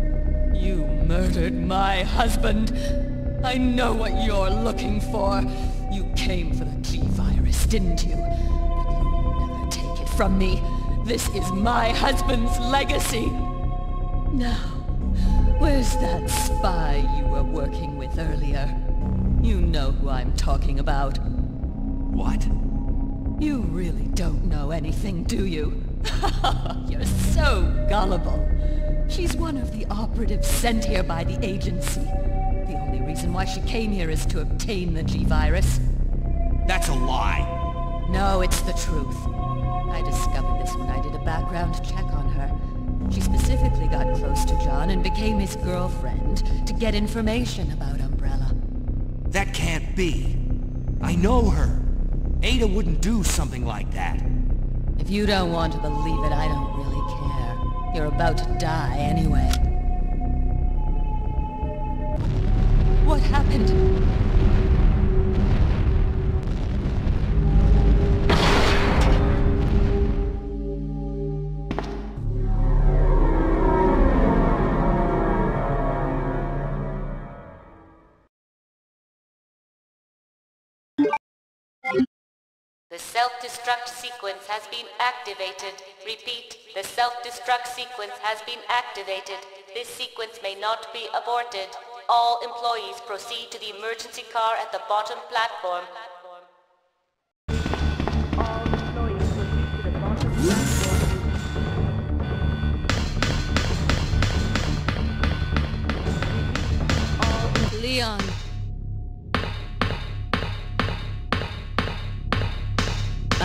You murdered my husband! I know what you're looking for. You came for the G-Virus, didn't you? But you'll never take it from me. This is my husband's legacy. Now, where's that spy you were working with earlier? You know who I'm talking about. What? You really don't know anything, do you? You're so gullible. She's one of the operatives sent here by the agency. The only reason why she came here is to obtain the G-Virus. That's a lie. No, it's the truth. I discovered this when I did a background check on her. She specifically got close to John and became his girlfriend to get information about Umbrella. That can't be. I know her. Ada wouldn't do something like that. If you don't want to believe it, I don't really care. You're about to die anyway. What happened? The self-destruct sequence has been activated. Repeat, the self-destruct sequence has been activated. This sequence may not be aborted. All employees proceed to the emergency car at the bottom platform. All employees proceed to the bottom platform. Leon.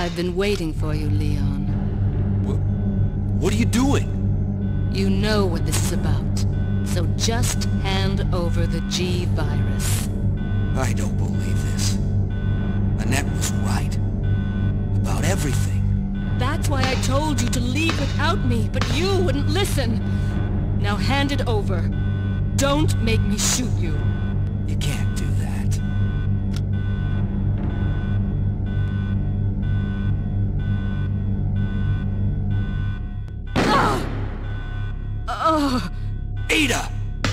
I've been waiting for you, Leon. What, what are you doing? You know what this is about. So just hand over the G virus. I don't believe this. Annette was right. About everything. That's why I told you to leave without me, but you wouldn't listen. Now hand it over. Don't make me shoot you. You can't do that. Ah! Oh. Ada!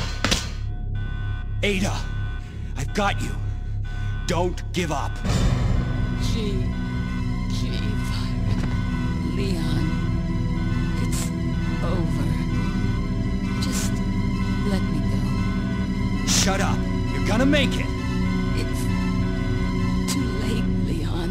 Ada! I've got you. Don't give up. G... G virus. Leon. It's over. Just let me go. Shut up. You're gonna make it. It's too late, Leon.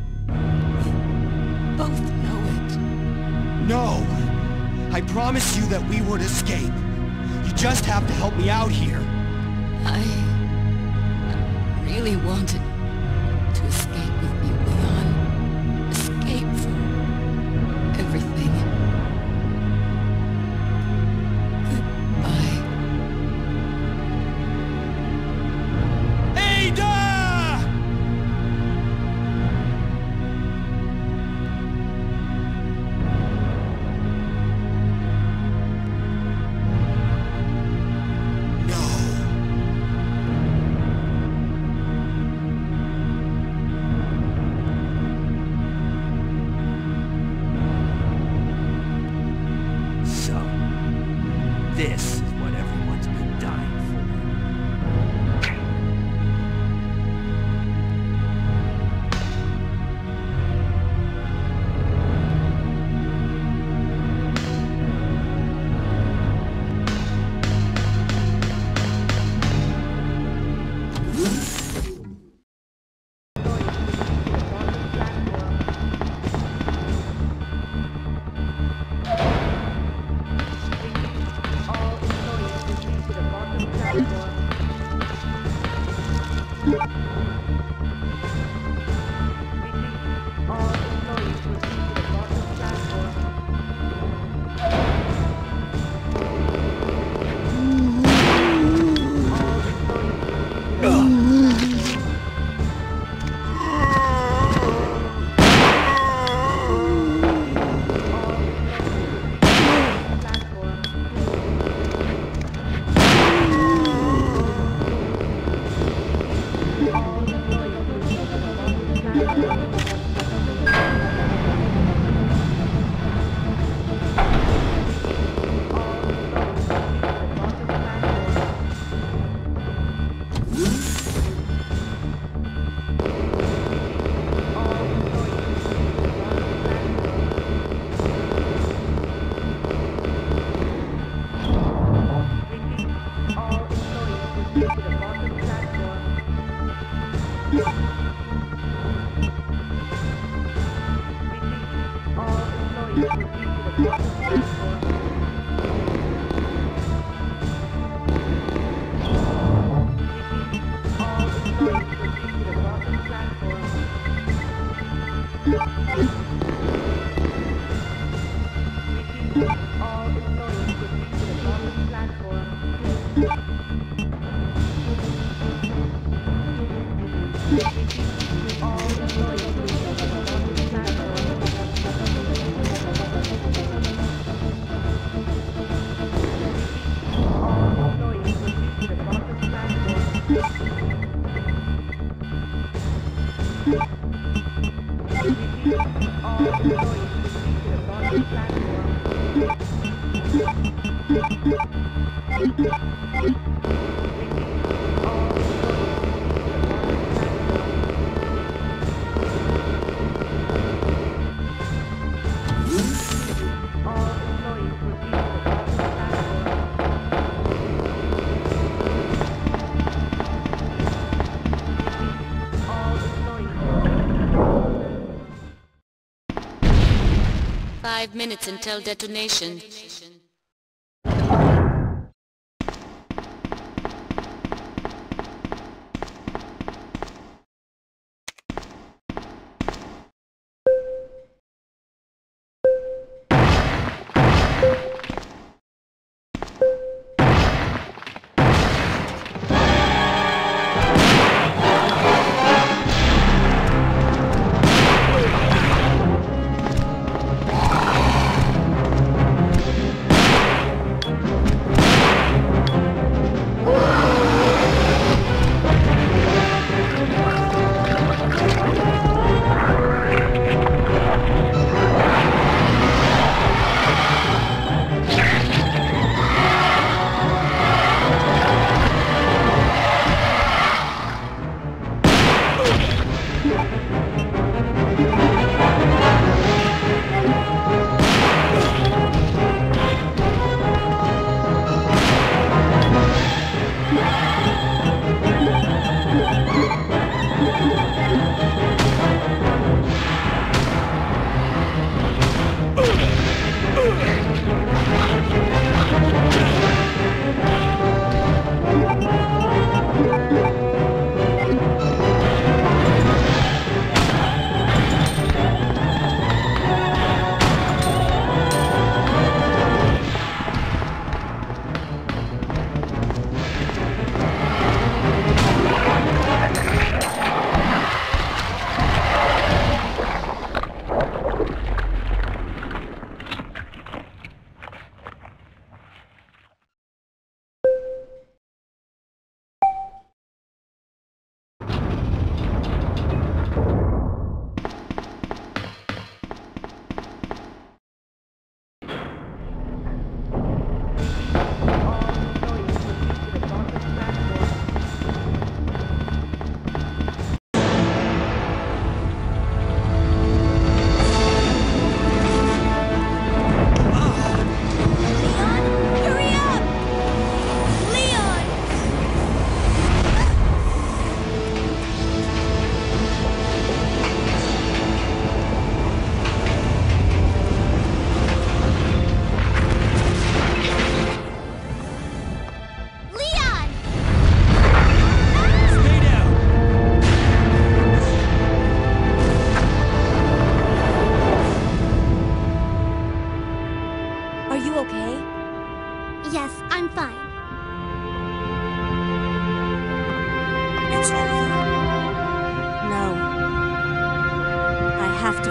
We both know it. No! I promised you that we would escape. You just have to help me out here. I... I really wanted to escape with you, Leon. Escape from everything. Goodbye. Ada! This is what everyone's been dying for. Five minutes until detonation.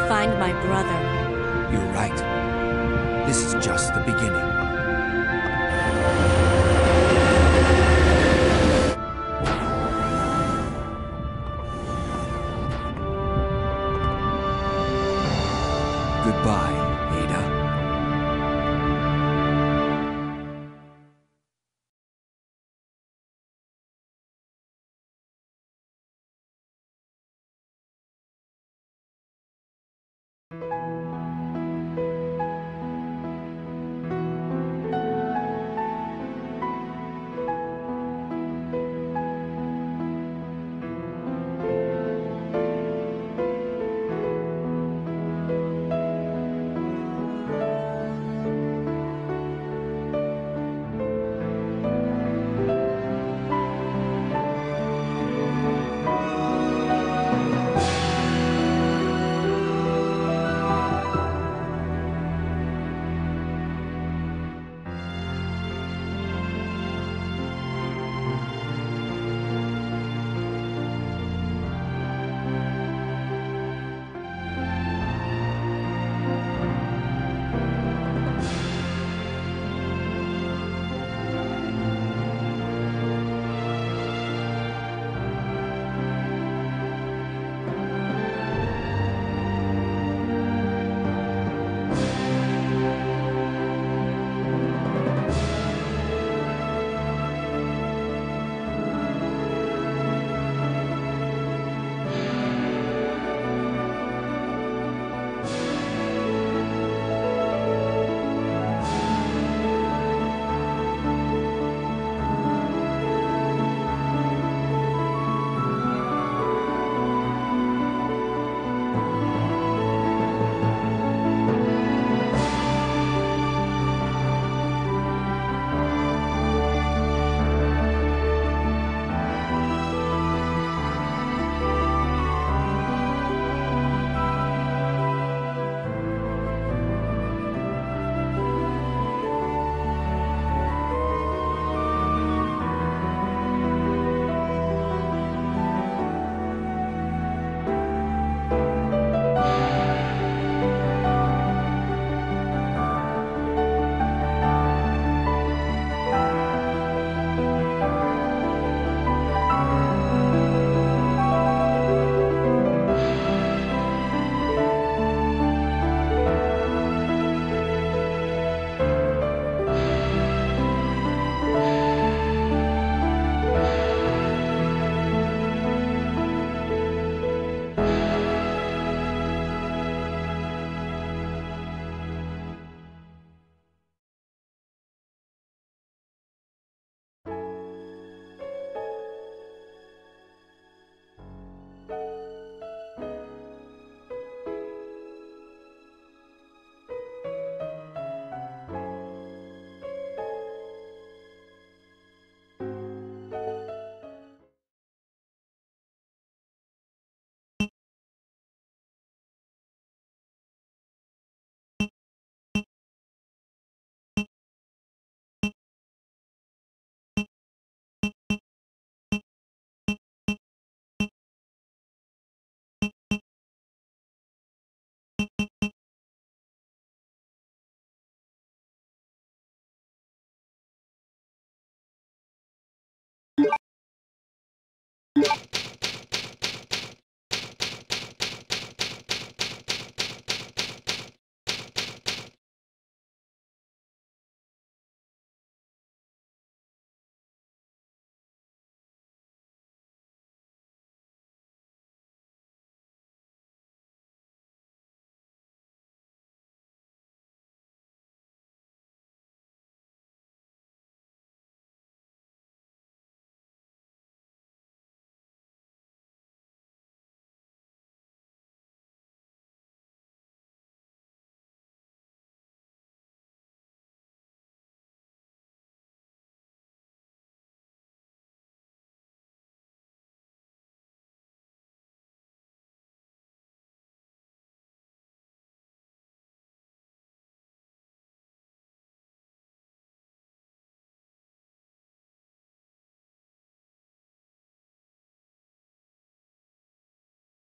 find my brother. You're right. This is just the beginning. Goodbye, Ada. Thank you.